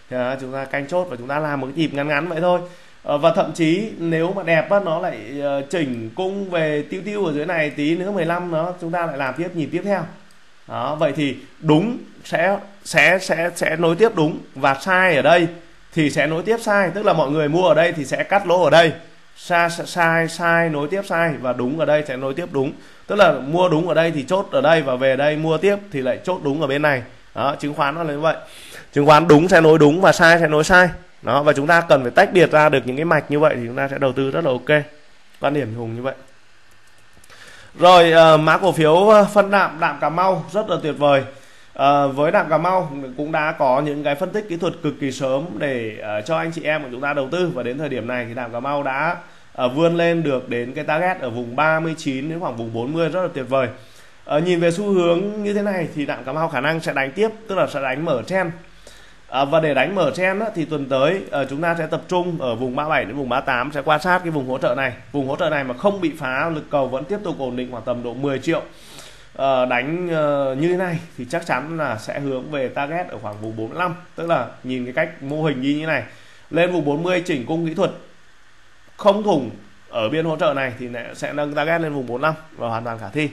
thì à, chúng ta canh chốt và chúng ta làm một cái nhịp ngắn ngắn vậy thôi. À, và thậm chí nếu mà đẹp á, nó lại uh, chỉnh cung về tiêu tiêu ở dưới này tí nữa mười lăm, nó chúng ta lại làm tiếp nhịp tiếp theo. Đó, vậy thì đúng sẽ sẽ sẽ sẽ nối tiếp đúng, và sai ở đây thì sẽ nối tiếp sai, tức là mọi người mua ở đây thì sẽ cắt lỗ ở đây, sai sai sai nối tiếp sai, và đúng ở đây sẽ nối tiếp đúng, tức là mua đúng ở đây thì chốt ở đây, và về đây mua tiếp thì lại chốt đúng ở bên này. Đó, chứng khoán nó là như vậy, chứng khoán đúng sẽ nối đúng và sai sẽ nối sai. Đó, và chúng ta cần phải tách biệt ra được những cái mạch như vậy thì chúng ta sẽ đầu tư rất là ok. Quan điểm Hùng như vậy. Rồi uh, mã cổ phiếu phân đạm, đạm Cà Mau rất là tuyệt vời. Uh, với đạm Cà Mau cũng đã có những cái phân tích kỹ thuật cực kỳ sớm để uh, cho anh chị em của chúng ta đầu tư, và đến thời điểm này thì đạm Cà Mau đã uh, vươn lên được đến cái target ở vùng ba mươi chín đến khoảng vùng bốn mươi, rất là tuyệt vời. Uh, nhìn về xu hướng như thế này thì đạm Cà Mau khả năng sẽ đánh tiếp, tức là sẽ đánh mở trend. À, và để đánh mở trend á, thì tuần tới à, chúng ta sẽ tập trung ở vùng ba mươi bảy đến vùng ba mươi tám, sẽ quan sát cái vùng hỗ trợ này. Vùng hỗ trợ này mà không bị phá, lực cầu vẫn tiếp tục ổn định khoảng tầm độ mười triệu, à, đánh à, như thế này thì chắc chắn là sẽ hướng về target ở khoảng vùng bốn mươi lăm. Tức là nhìn cái cách mô hình như thế này, lên vùng bốn mươi chỉnh cung kỹ thuật không thủng ở biên hỗ trợ này thì sẽ nâng target lên vùng bốn mươi lăm và hoàn toàn khả thi.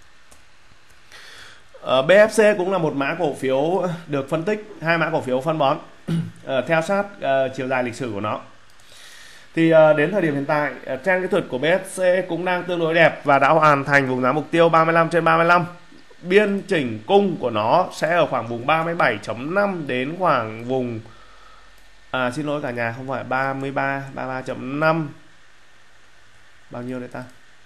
Uh, bê ép xê cũng là một mã cổ phiếu được phân tích, hai mã cổ phiếu phân bón uh, theo sát uh, chiều dài lịch sử của nó. Thì uh, đến thời điểm hiện tại, uh, trend kỹ thuật của bê ép xê cũng đang tương đối đẹp và đã hoàn thành vùng giá mục tiêu ba mươi lăm trên ba mươi lăm. Biên chỉnh cung của nó sẽ ở khoảng vùng ba mươi bảy chấm năm đến khoảng vùng à xin lỗi cả nhà, không phải ba mươi ba, ba mươi ba chấm năm. Bao nhiêu đấy ta?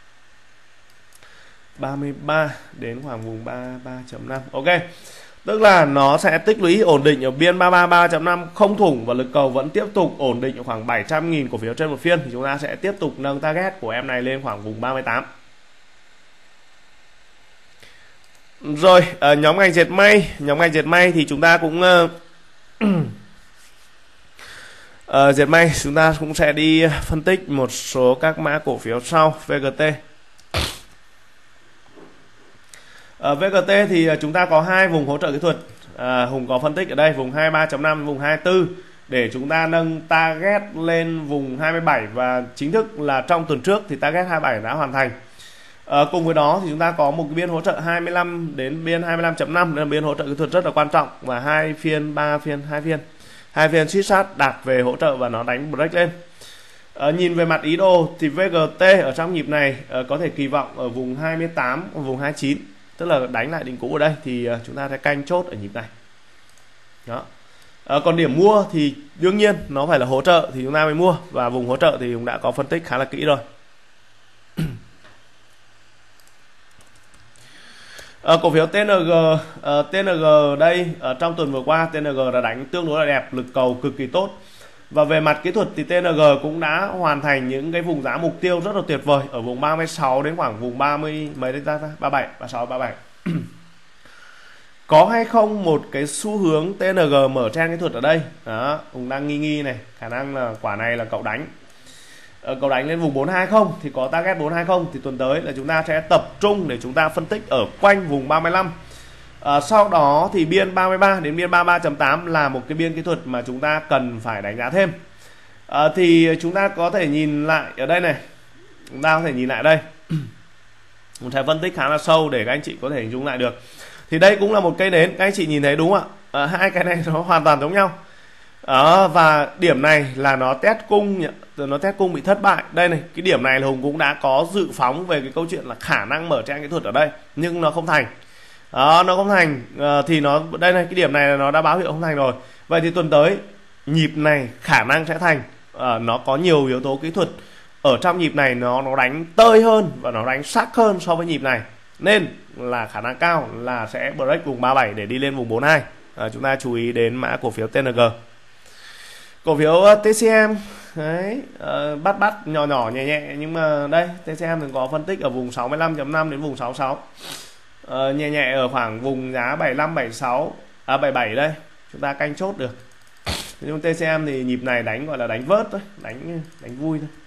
ba mươi ba đến khoảng vùng ba mươi ba chấm năm. Ok. Tức là nó sẽ tích lũy ổn định ở biên ba mươi ba, ba mươi ba chấm năm không thủng, và lực cầu vẫn tiếp tục ổn định ở khoảng bảy trăm nghìn cổ phiếu trên một phiên, thì chúng ta sẽ tiếp tục nâng target của em này lên khoảng vùng ba mươi tám. Rồi, ở nhóm ngành dệt may, nhóm ngành dệt may thì chúng ta cũng uh, uh, dệt may chúng ta cũng sẽ đi phân tích một số các mã cổ phiếu sau. vê giê tê. Ở vê giê tê thì chúng ta có hai vùng hỗ trợ kỹ thuật. À, Hùng có phân tích ở đây vùng hai mươi ba chấm năm, vùng hai mươi tư để chúng ta nâng target lên vùng hai mươi bảy, và chính thức là trong tuần trước thì target hai mươi bảy đã hoàn thành. À, cùng với đó thì chúng ta có một cái biên hỗ trợ hai mươi lăm đến biên hai mươi lăm chấm năm, là biên hỗ trợ kỹ thuật rất là quan trọng, và hai phiên, ba phiên, hai phiên, hai phiên suýt sát đạt về hỗ trợ và nó đánh break lên. À, nhìn về mặt ý đồ thì vê giê tê ở trong nhịp này à, có thể kỳ vọng ở vùng hai mươi tám, vùng hai mươi chín, tức là đánh lại đỉnh cũ ở đây thì uh, chúng ta sẽ canh chốt ở nhịp này. Đó. À, còn điểm mua thì đương nhiên nó phải là hỗ trợ thì chúng ta mới mua, và vùng hỗ trợ thì cũng đã có phân tích khá là kỹ rồi. À, cổ phiếu tê en giê, uh, tê en giê đây uh, trong tuần vừa qua tê en giê đã đánh tương đối là đẹp, lực cầu cực kỳ tốt. Và về mặt kỹ thuật thì tê en giê cũng đã hoàn thành những cái vùng giá mục tiêu rất là tuyệt vời ở vùng ba mươi sáu đến khoảng vùng ba mươi mấy đến ta, ba mươi bảy, ba mươi sáu, ba mươi bảy. Có hay không một cái xu hướng tê en giê mở trend kỹ thuật ở đây? Đó, cũng đang nghi nghi này, khả năng là quả này là cậu đánh. Ờ, cậu đánh lên vùng bốn hai không thì có target bốn hai không, thì tuần tới là chúng ta sẽ tập trung để chúng ta phân tích ở quanh vùng ba mươi lăm. À, sau đó thì biên ba mươi ba đến biên ba mươi ba chấm tám là một cái biên kỹ thuật mà chúng ta cần phải đánh giá thêm. À, thì chúng ta có thể nhìn lại ở đây này, chúng ta có thể nhìn lại đây, một thể phân tích khá là sâu để các anh chị có thể hình dung lại được. Thì đây cũng là một cây nến, các anh chị nhìn thấy đúng không ạ? À, hai cái này nó hoàn toàn giống nhau. À, và điểm này là nó test cung, nó test cung bị thất bại. Đây này, cái điểm này là Hùng cũng đã có dự phóng về cái câu chuyện là khả năng mở trend kỹ thuật ở đây, nhưng nó không thành. Đó, nó không thành à, thì nó đây này, cái điểm này là nó đã báo hiệu không thành rồi. Vậy thì tuần tới nhịp này khả năng sẽ thành. À, nó có nhiều yếu tố kỹ thuật ở trong nhịp này, nó nó đánh tơi hơn và nó đánh sắc hơn so với nhịp này, nên là khả năng cao là sẽ break vùng ba mươi bảy để đi lên vùng bốn mươi hai. À, chúng ta chú ý đến mã cổ phiếu tê en giê. Cổ phiếu tê xê em đấy, uh, bắt bắt nhỏ nhỏ nhẹ nhẹ, nhưng mà đây tê xê em thì có phân tích ở vùng sáu mươi lăm chấm năm đến vùng sáu mươi sáu. Uh, nhẹ nhẹ ở khoảng vùng giá bảy mươi lăm, bảy mươi sáu, à bảy mươi bảy đây, chúng ta canh chốt được. Nhưng tê xê em thì nhịp này đánh gọi là đánh vớt thôi, đánh đánh vui thôi.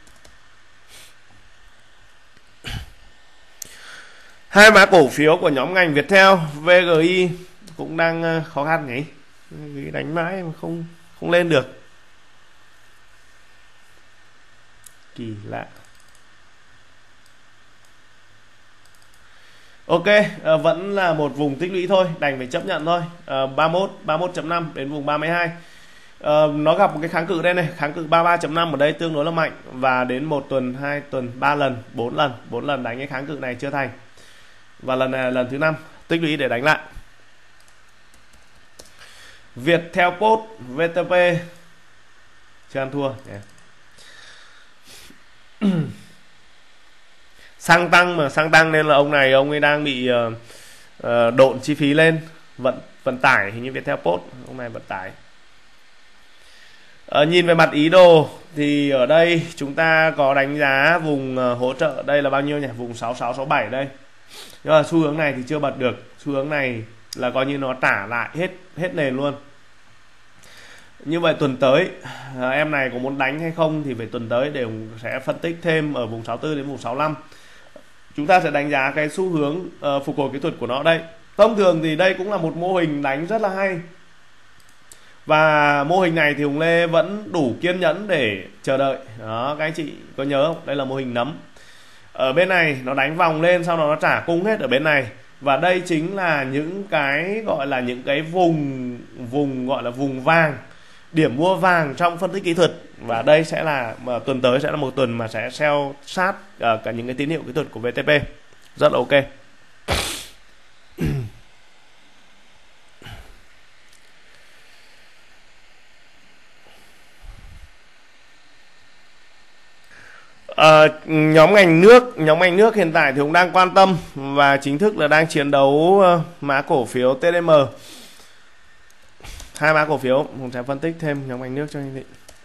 Hai mã cổ phiếu của nhóm ngành Viettel, vê giê i cũng đang khó khăn nhỉ, đánh mãi mà không không lên được, kỳ lạ. Ok, à, vẫn là một vùng tích lũy thôi, đành phải chấp nhận thôi. à, ba mươi mốt, ba mươi mốt chấm năm đến vùng ba mươi hai. à, nó gặp một cái kháng cự đây này, kháng cự ba mươi ba chấm năm ở đây tương đối là mạnh, và đến một tuần, hai tuần, ba lần, bốn lần, bốn lần đánh cái kháng cự này chưa thành, và lần này là lần thứ năm tích lũy để đánh lại. Viettel Post vê tê pê chưa ăn thua. Yeah. Xăng tăng, mà xăng tăng nên là ông này ông ấy đang bị uh, uh, độn chi phí lên. Vận vận tải hình như Viettel Post, ông này vận tải. uh, Nhìn về mặt ý đồ thì ở đây chúng ta có đánh giá vùng uh, hỗ trợ đây là bao nhiêu nhỉ? Vùng sáu sáu sáu bảy đây. Nhưng mà xu hướng này thì chưa bật được. Xu hướng này là coi như nó trả lại hết hết nền luôn. Như vậy tuần tới à, em này có muốn đánh hay không thì về tuần tới đều sẽ phân tích thêm ở vùng sáu mươi tư đến vùng sáu mươi lăm. Chúng ta sẽ đánh giá cái xu hướng uh, phục hồi kỹ thuật của nó đây. Thông thường thì đây cũng là một mô hình đánh rất là hay. Và mô hình này thì Hùng Lê vẫn đủ kiên nhẫn để chờ đợi. Đó, các anh chị có nhớ không? Đây là mô hình nấm. Ở bên này nó đánh vòng lên, sau đó nó trả cung hết ở bên này. Và đây chính là những cái gọi là những cái vùng vùng gọi là vùng vàng, điểm mua vàng trong phân tích kỹ thuật. Và đây sẽ là mà tuần tới sẽ là một tuần mà sẽ sell sát uh, cả những cái tín hiệu kỹ thuật của vê tê pê rất là ok. À, nhóm ngành nước nhóm ngành nước hiện tại thì cũng đang quan tâm và chính thức là đang chiến đấu uh, mã cổ phiếu tê đê em, hai mã cổ phiếu. Mình sẽ phân tích thêm nhóm ngành nước cho anh chị.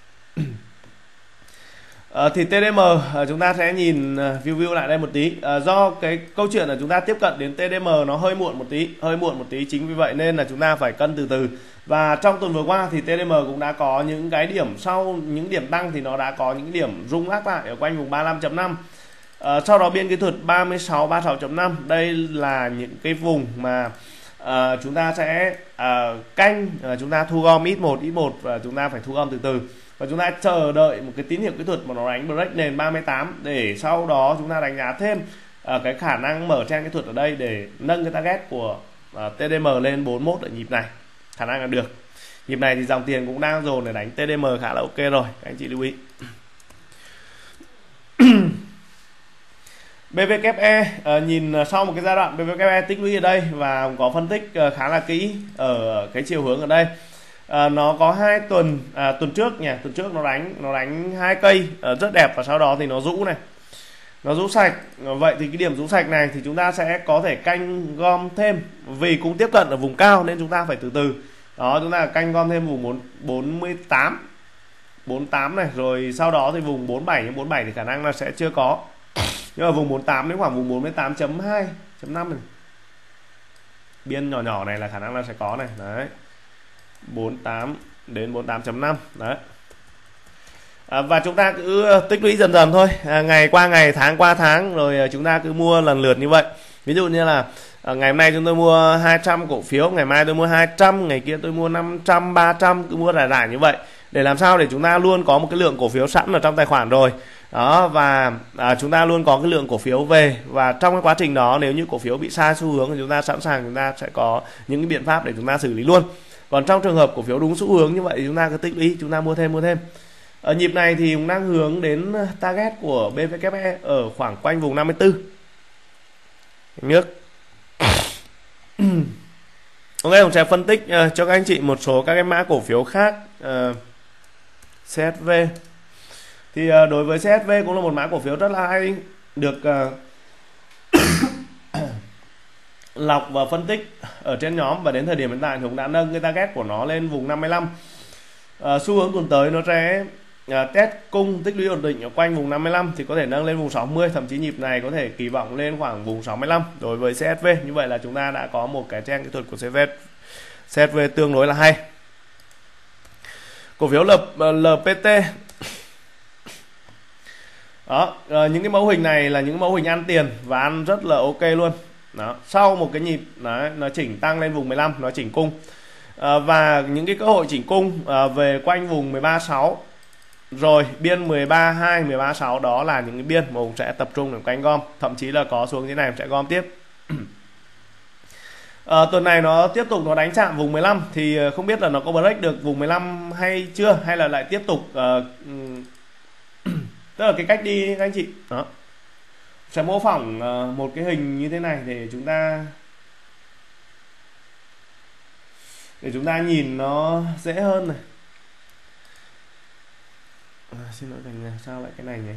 À, thì tê đê em uh, chúng ta sẽ nhìn uh, view view lại đây một tí. À, do cái câu chuyện là chúng ta tiếp cận đến tê đê em nó hơi muộn một tí, hơi muộn một tí, chính vì vậy nên là chúng ta phải cân từ từ. Và trong tuần vừa qua thì tê đê em cũng đã có những cái điểm sau những điểm tăng thì nó đã có những điểm rung lắc lại ở quanh vùng ba mươi lăm chấm năm. À, sau đó biên kỹ thuật ba mươi sáu, ba mươi sáu chấm năm. Đây là những cái vùng mà à, chúng ta sẽ à, canh, à, chúng ta thu gom ít một ít một và chúng ta phải thu gom từ từ. Và chúng ta chờ đợi một cái tín hiệu kỹ thuật mà nó đánh break nền ba mươi tám để sau đó chúng ta đánh giá thêm à, cái khả năng mở trang kỹ thuật ở đây để nâng cái target của à, tê đê em lên bốn mươi mốt ở nhịp này. Khả năng là được. Nhịp này thì dòng tiền cũng đang dồn để đánh tê đê em khá là ok rồi, các anh chị lưu ý. bê vê kép e uh, nhìn sau một cái giai đoạn bê vê kép e tích lũy ở đây và có phân tích uh, khá là kỹ ở cái chiều hướng ở đây. Uh, nó có hai tuần à, tuần trước nhỉ, tuần trước nó đánh nó đánh hai cây uh, rất đẹp và sau đó thì nó rũ này, nó rũ sạch. Vậy thì cái điểm rũ sạch này thì chúng ta sẽ có thể canh gom thêm, vì cũng tiếp cận ở vùng cao nên chúng ta phải từ từ. Đó, chúng ta canh gom thêm vùng bốn mươi tám, bốn mươi tám này, rồi sau đó thì vùng bốn mươi bảy, nhưng bốn mươi bảy thì khả năng là sẽ chưa có. Nhưng mà vùng bốn mươi tám đến khoảng vùng bốn mươi tám chấm hai, chấm năm này. Biên nhỏ nhỏ này là khả năng là sẽ có này, đấy. bốn mươi tám đến bốn mươi tám chấm năm, đấy. À, và chúng ta cứ tích lũy dần dần thôi, à, ngày qua ngày, tháng qua tháng, rồi chúng ta cứ mua lần lượt như vậy. Ví dụ như là à, ngày hôm nay chúng tôi mua hai trăm cổ phiếu, ngày mai tôi mua hai trăm, ngày kia tôi mua năm trăm, ba trăm, cứ mua rải rải như vậy để làm sao để chúng ta luôn có một cái lượng cổ phiếu sẵn ở trong tài khoản rồi. Đó, và à, chúng ta luôn có cái lượng cổ phiếu về, và trong cái quá trình đó nếu như cổ phiếu bị sai xu hướng thì chúng ta sẵn sàng, chúng ta sẽ có những cái biện pháp để chúng ta xử lý luôn. Còn trong trường hợp cổ phiếu đúng xu hướng như vậy thì chúng ta cứ tích lũy, chúng ta mua thêm mua thêm. Ở nhịp này thì cũng đang hướng đến target của bê vê kép e ở khoảng quanh vùng năm mươi tư. Nước. Ok,ผมsẽ phân tích uh, cho các anh chị một số các cái mã cổ phiếu khác. uh, xê ét vê thì uh, đối với xê ét vê cũng là một mã cổ phiếu rất là hay, được uh, lọc và phân tích ở trên nhóm, và đến thời điểm hiện tại thì cũng đã nâng cái target của nó lên vùng năm mươi lăm. uh, xu hướng tuần tới nó sẽ uh, test cung tích lũy ổn định ở quanh vùng năm mươi lăm thì có thể nâng lên vùng sáu mươi, thậm chí nhịp này có thể kỳ vọng lên khoảng vùng sáu mươi lăm đối với xê ét vê. Như vậy là chúng ta đã có một cái trend kỹ thuật của xê ét vê tương đối là hay. Cổ phiếu lờ pê tê đó, uh, những cái mẫu hình này là những mẫu hình ăn tiền và ăn rất là ok luôn. Đó, sau một cái nhịp đó, nó chỉnh tăng lên vùng mười lăm, nó chỉnh cung. à, và những cái cơ hội chỉnh cung à, về quanh vùng mười ba sáu, rồi biên mười ba hai, mười ba sáu, đó là những cái biên mà cũng sẽ tập trung để canh gom, thậm chí là có xuống thế này sẽ gom tiếp. À, tuần này nó tiếp tục nó đánh chạm vùng mười lăm thì không biết là nó có break được vùng mười lăm hay chưa, hay là lại tiếp tục uh, tức là cái cách đi các anh chị đó sẽ mô phỏng uh, một cái hình như thế này để chúng ta để chúng ta nhìn nó dễ hơn này. À, xin lỗi thành sao lại cái này nhỉ,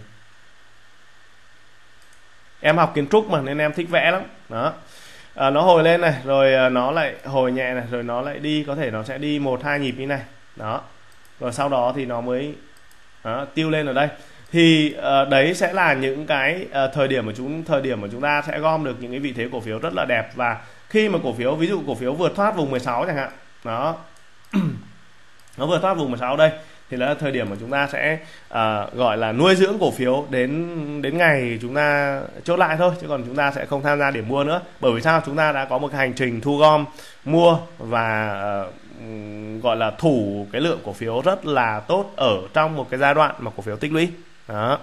em học kiến trúc mà nên em thích vẽ lắm đó. À, nó hồi lên này rồi nó lại hồi nhẹ này rồi nó lại đi, có thể nó sẽ đi một hai nhịp như này đó, rồi sau đó thì nó mới đó, tiêu lên ở đây thì uh, đấy sẽ là những cái uh, thời điểm mà chúng thời điểm mà chúng ta sẽ gom được những cái vị thế cổ phiếu rất là đẹp. Và khi mà cổ phiếu, ví dụ cổ phiếu vượt thoát vùng mười sáu chẳng hạn đó nó vượt thoát vùng mười sáu đây thì là thời điểm mà chúng ta sẽ uh, gọi là nuôi dưỡng cổ phiếu đến đến ngày chúng ta chốt lại thôi, chứ còn chúng ta sẽ không tham gia điểm mua nữa. Bởi vì sao? Chúng ta đã có một cái hành trình thu gom, mua và uh, gọi là thủ cái lượng cổ phiếu rất là tốt ở trong một cái giai đoạn mà cổ phiếu tích lũy đó.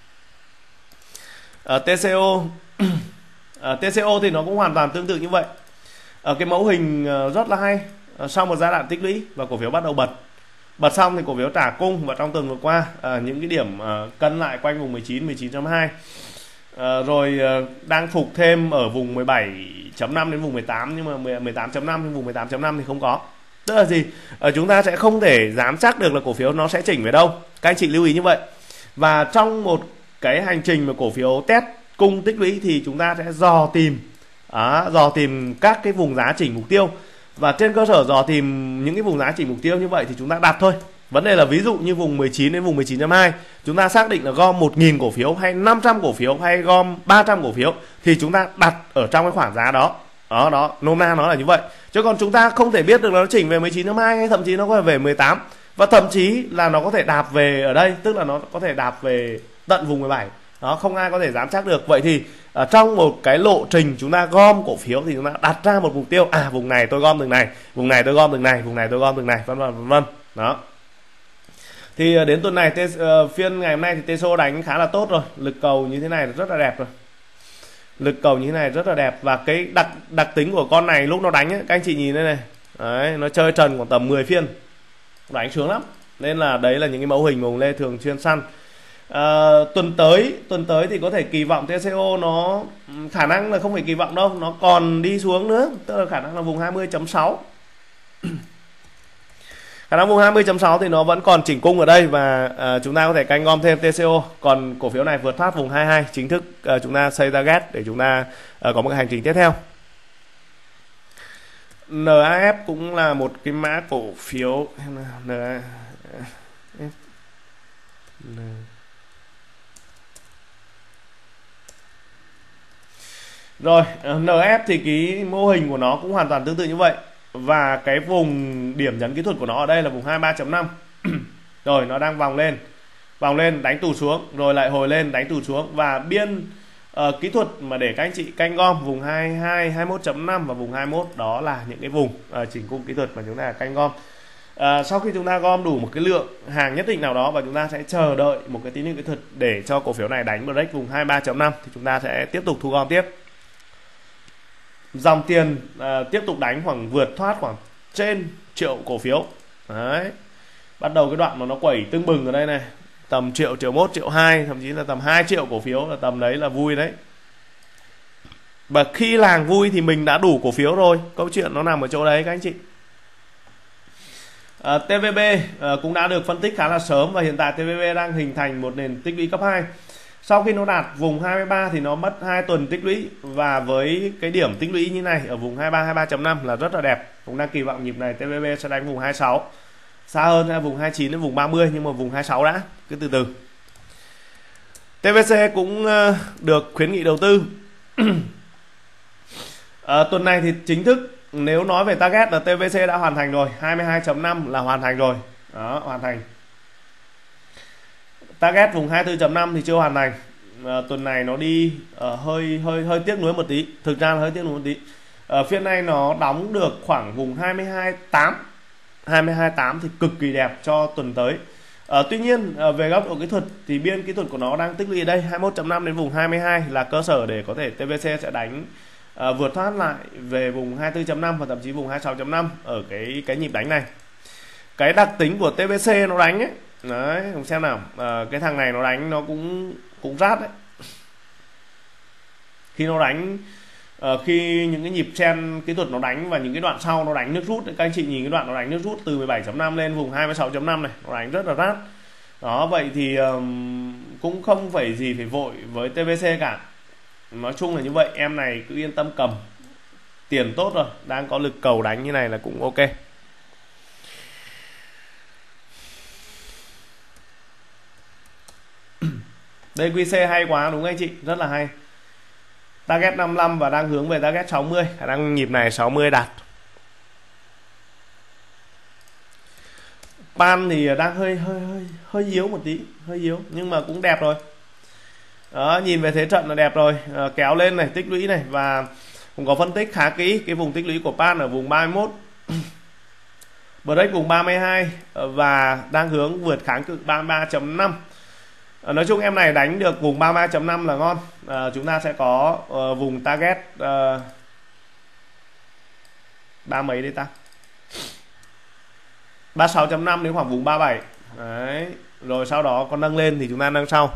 uh, tê xê ô uh, tê xê ô thì nó cũng hoàn toàn tương tự như vậy. Ở uh, cái mẫu hình uh, rất là hay. uh, sau một giai đoạn tích lũy và cổ phiếu bắt đầu bật bật xong thì cổ phiếu trả cung, và trong tuần vừa qua uh, những cái điểm uh, cân lại quanh vùng mười chín, mười chín chấm hai, uh, rồi uh, đang phục thêm ở vùng mười bảy chấm năm đến vùng mười tám, nhưng mà mười tám chấm năm đến vùng mười tám chấm năm thì không có. Tức là gì? Uh, chúng ta sẽ không thể dám chắc được là cổ phiếu nó sẽ chỉnh về đâu, các anh chị lưu ý như vậy. Và trong một cái hành trình mà cổ phiếu test cung tích lũy thì chúng ta sẽ dò tìm uh, dò tìm các cái vùng giá chỉnh mục tiêu. Và trên cơ sở dò tìm những cái vùng giá chỉnh mục tiêu như vậy thì chúng ta đặt thôi. Vấn đề là ví dụ như vùng mười chín đến vùng mười chín chấm hai, chúng ta xác định là gom một nghìn cổ phiếu hay năm trăm cổ phiếu hay gom ba trăm cổ phiếu thì chúng ta đặt ở trong cái khoảng giá đó. Đó, đó, nôm na nó là như vậy. Chứ còn chúng ta không thể biết được là nó chỉnh về mười chín chấm hai hay thậm chí nó có thể về mười tám. Và thậm chí là nó có thể đạp về ở đây, tức là nó có thể đạp về tận vùng mười bảy. Đó, không ai có thể dám chắc được. Vậy thì ở trong một cái lộ trình chúng ta gom cổ phiếu thì chúng ta đặt ra một mục tiêu, à vùng này tôi gom từng này, vùng này tôi gom từng này, vùng này tôi gom từng này, vân vân vân vân. Đó. Thì đến tuần này uh, phiên ngày hôm nay thì tê xê ô đánh khá là tốt rồi, lực cầu như thế này rất là đẹp rồi. Lực cầu như thế này rất là đẹp, và cái đặc đặc tính của con này lúc nó đánh ấy, các anh chị nhìn đây này. Đấy, nó chơi trần khoảng tầm mười phiên. Đánh sướng lắm. Nên là đấy là những cái mẫu hình mà ông Lê thường xuyên săn. À, tuần tới tuần tới thì có thể kỳ vọng tê xê ô nó khả năng là không phải kỳ vọng đâu, nó còn đi xuống nữa, tức là khả năng là vùng hai mươi chấm sáu. Khả năng vùng hai mươi chấm sáu thì nó vẫn còn chỉnh cung ở đây, và à, chúng ta có thể canh gom thêm tê xê ô. Còn cổ phiếu này vượt thoát vùng hai mươi hai, chính thức à, chúng ta xây target để chúng ta à, có một cái hành trình tiếp theo. en a ép cũng là một cái mã cổ phiếu. en a ép Rồi, en a ép thì cái mô hình của nó cũng hoàn toàn tương tự như vậy. Và cái vùng điểm nhấn kỹ thuật của nó ở đây là vùng hai mươi ba chấm năm. Rồi, nó đang vòng lên. Vòng lên, đánh tụt xuống. Rồi lại hồi lên, đánh tụt xuống. Và biên uh, kỹ thuật mà để các anh chị canh gom vùng hai mươi hai, hai mươi mốt chấm năm và vùng hai mươi mốt. Đó là những cái vùng uh, chỉnh cung kỹ thuật mà chúng ta canh gom. Uh, sau khi chúng ta gom đủ một cái lượng hàng nhất định nào đó, và chúng ta sẽ chờ đợi một cái tín hiệu kỹ thuật để cho cổ phiếu này đánh break vùng hai mươi ba chấm năm, thì chúng ta sẽ tiếp tục thu gom tiếp. Dòng tiền uh, tiếp tục đánh khoảng vượt thoát khoảng trên triệu cổ phiếu. Đấy. Bắt đầu cái đoạn mà nó quẩy tưng bừng ở đây này, tầm triệu, triệu một, triệu hai, thậm chí là tầm hai triệu cổ phiếu, là tầm đấy là vui đấy. Và khi làng vui thì mình đã đủ cổ phiếu rồi. Câu chuyện nó nằm ở chỗ đấy các anh chị. À, tê vê bê à, cũng đã được phân tích khá là sớm, và hiện tại tê vê bê đang hình thành một nền tích lũy cấp hai. Sau khi nó đạt vùng hai mươi ba thì nó mất hai tuần tích lũy, và với cái điểm tích lũy như này ở vùng hai mươi ba, hai mươi ba chấm năm là rất là đẹp. Cũng đang kỳ vọng nhịp này tê vê bê sẽ đánh vùng hai mươi sáu. Xa hơn là vùng hai mươi chín đến vùng ba mươi, nhưng mà vùng hai mươi sáu đã, cứ từ từ. tê vê xê cũng uh, được khuyến nghị đầu tư. À, tuần này thì chính thức nếu nói về target là tê vê xê đã hoàn thành rồi, hai mươi hai chấm năm là hoàn thành rồi. Đó, hoàn thành. Target vùng hai mươi tư chấm năm thì chưa hoàn thành. À, tuần này nó đi uh, hơi hơi hơi tiếc nuối một tí, thực ra là hơi tiếc nuối một tí. Ở phiên này nó đóng được khoảng vùng hai mươi hai tám, hai mươi hai tám thì cực kỳ đẹp cho tuần tới. À, tuy nhiên à, về góc độ kỹ thuật thì biên kỹ thuật của nó đang tích lũy ở đây hai mươi mốt chấm năm đến vùng hai mươi hai là cơ sở để có thể tê vê xê sẽ đánh à, vượt thoát lại về vùng hai mươi tư chấm năm và thậm chí vùng hai mươi sáu chấm năm ở cái cái nhịp đánh này. Cái đặc tính của tê vê xê nó đánh ấy, đấy, cùng xem nào, à, cái thằng này nó đánh nó cũng cũng rát đấy. Khi nó đánh uh, khi những cái nhịp trend kỹ thuật nó đánh và những cái đoạn sau nó đánh nước rút, các anh chị nhìn cái đoạn nó đánh nước rút từ mười bảy chấm năm lên vùng hai mươi sáu chấm năm này, nó đánh rất là rát. Đó, vậy thì um, cũng không phải gì phải vội với tê vê xê cả. Nói chung là như vậy, em này cứ yên tâm cầm. Tiền tốt rồi, đang có lực cầu đánh như này là cũng ok. Đây quy xê hay quá đúng không anh chị? Rất là hay. Target năm mươi lăm và đang hướng về target sáu mươi, khả năng nhịp này sáu mươi đạt. Pan thì đang hơi hơi hơi hơi yếu một tí, hơi yếu nhưng mà cũng đẹp rồi. Đó, nhìn về thế trận là đẹp rồi, à, kéo lên này, tích lũy này và cũng có phân tích khá kỹ cái vùng tích lũy của Pan ở vùng ba mươi mốt. Break vùng ba mươi hai và đang hướng vượt kháng cự ba mươi ba chấm năm. À, nói chung em này đánh được vùng ba mươi ba chấm năm là ngon. À, chúng ta sẽ có uh, vùng target uh, ba mấy đấy ta, ba mươi sáu chấm năm đến khoảng vùng ba mươi bảy. Đấy, rồi sau đó còn nâng lên thì chúng ta nâng sau.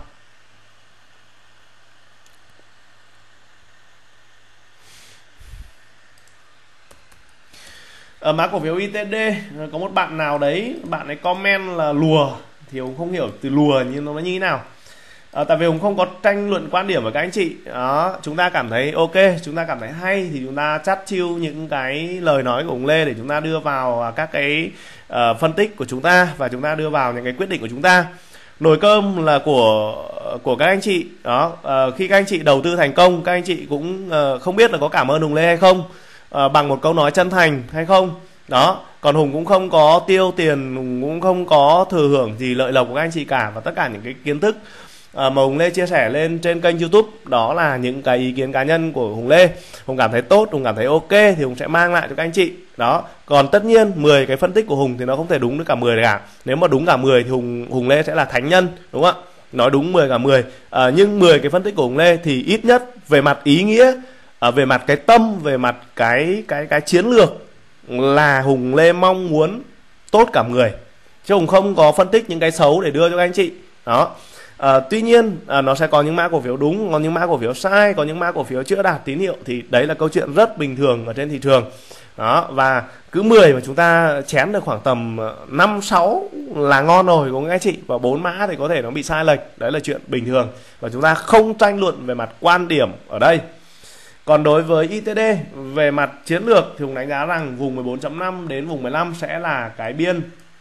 Ở mã cổ phiếu i tê đê có một bạn nào đấy, bạn ấy comment là lùa, thì ông không hiểu từ lùa nhưng nó như thế nào. À, tại vì ông không có tranh luận quan điểm với các anh chị. Đó, chúng ta cảm thấy ok, chúng ta cảm thấy hay thì chúng ta chắt chiu những cái lời nói của ông Lê để chúng ta đưa vào các cái uh, phân tích của chúng ta và chúng ta đưa vào những cái quyết định của chúng ta. Nồi cơm là của của các anh chị. Đó, uh, khi các anh chị đầu tư thành công, các anh chị cũng uh, không biết là có cảm ơn Hùng Lê hay không, uh, bằng một câu nói chân thành hay không. Đó, còn Hùng cũng không có tiêu tiền, Hùng cũng không có thừa hưởng gì lợi lộc của các anh chị cả, và tất cả những cái kiến thức à, mà Hùng Lê chia sẻ lên trên kênh YouTube đó là những cái ý kiến cá nhân của Hùng Lê. Hùng cảm thấy tốt, Hùng cảm thấy ok thì Hùng sẽ mang lại cho các anh chị. Đó, còn tất nhiên mười cái phân tích của Hùng thì nó không thể đúng được cả mười cả. Nếu mà đúng cả mười thì Hùng Hùng Lê sẽ là thánh nhân, đúng không ạ? Nói đúng mười cả mười. À, nhưng mười cái phân tích của Hùng Lê thì ít nhất về mặt ý nghĩa, à, về mặt cái tâm, về mặt cái cái cái chiến lược là Hùng Lê mong muốn tốt cả mười, chứ Hùng không có phân tích những cái xấu để đưa cho các anh chị. Đó, à, tuy nhiên à, nó sẽ có những mã cổ phiếu đúng, có những mã cổ phiếu sai, có những mã cổ phiếu chưa đạt tín hiệu, thì đấy là câu chuyện rất bình thường ở trên thị trường. Đó, và cứ mười mà chúng ta chén được khoảng tầm năm sáu là ngon rồi của các anh chị, và bốn mã thì có thể nó bị sai lệch, đấy là chuyện bình thường và chúng ta không tranh luận về mặt quan điểm ở đây. Còn đối với i tê đê về mặt chiến lược thì Hùng đánh giá rằng vùng mười bốn chấm năm đến vùng mười lăm sẽ là cái biên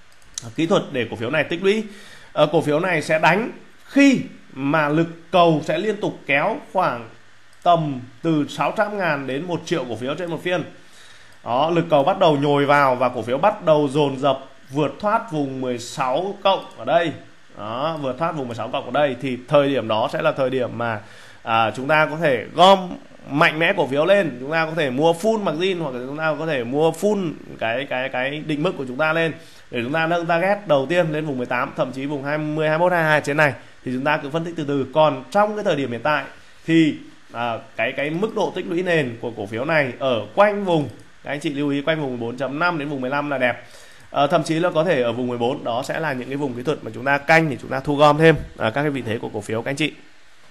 kỹ thuật để cổ phiếu này tích lũy. Ở cổ phiếu này sẽ đánh khi mà lực cầu sẽ liên tục kéo khoảng tầm từ sáu trăm ngàn đến một triệu cổ phiếu trên một phiên. Đó, lực cầu bắt đầu nhồi vào và cổ phiếu bắt đầu dồn dập vượt thoát vùng mười sáu cộng ở đây. Đó, vượt thoát vùng mười sáu cộng ở đây thì thời điểm đó sẽ là thời điểm mà à, chúng ta có thể gom mạnh mẽ cổ phiếu lên, chúng ta có thể mua full margin hoặc là chúng ta có thể mua full cái cái cái định mức của chúng ta lên để chúng ta nâng target đầu tiên lên vùng mười tám, thậm chí vùng hai mươi, hai mươi mốt, hai mươi hai trên này thì chúng ta cứ phân tích từ từ. Còn trong cái thời điểm hiện tại thì à, cái cái mức độ tích lũy nền của cổ phiếu này ở quanh vùng, các anh chị lưu ý quanh vùng mười bốn chấm năm đến vùng mười lăm là đẹp. À, thậm chí là có thể ở vùng mười bốn, đó sẽ là những cái vùng kỹ thuật mà chúng ta canh để chúng ta thu gom thêm à, các cái vị thế của cổ phiếu các anh chị.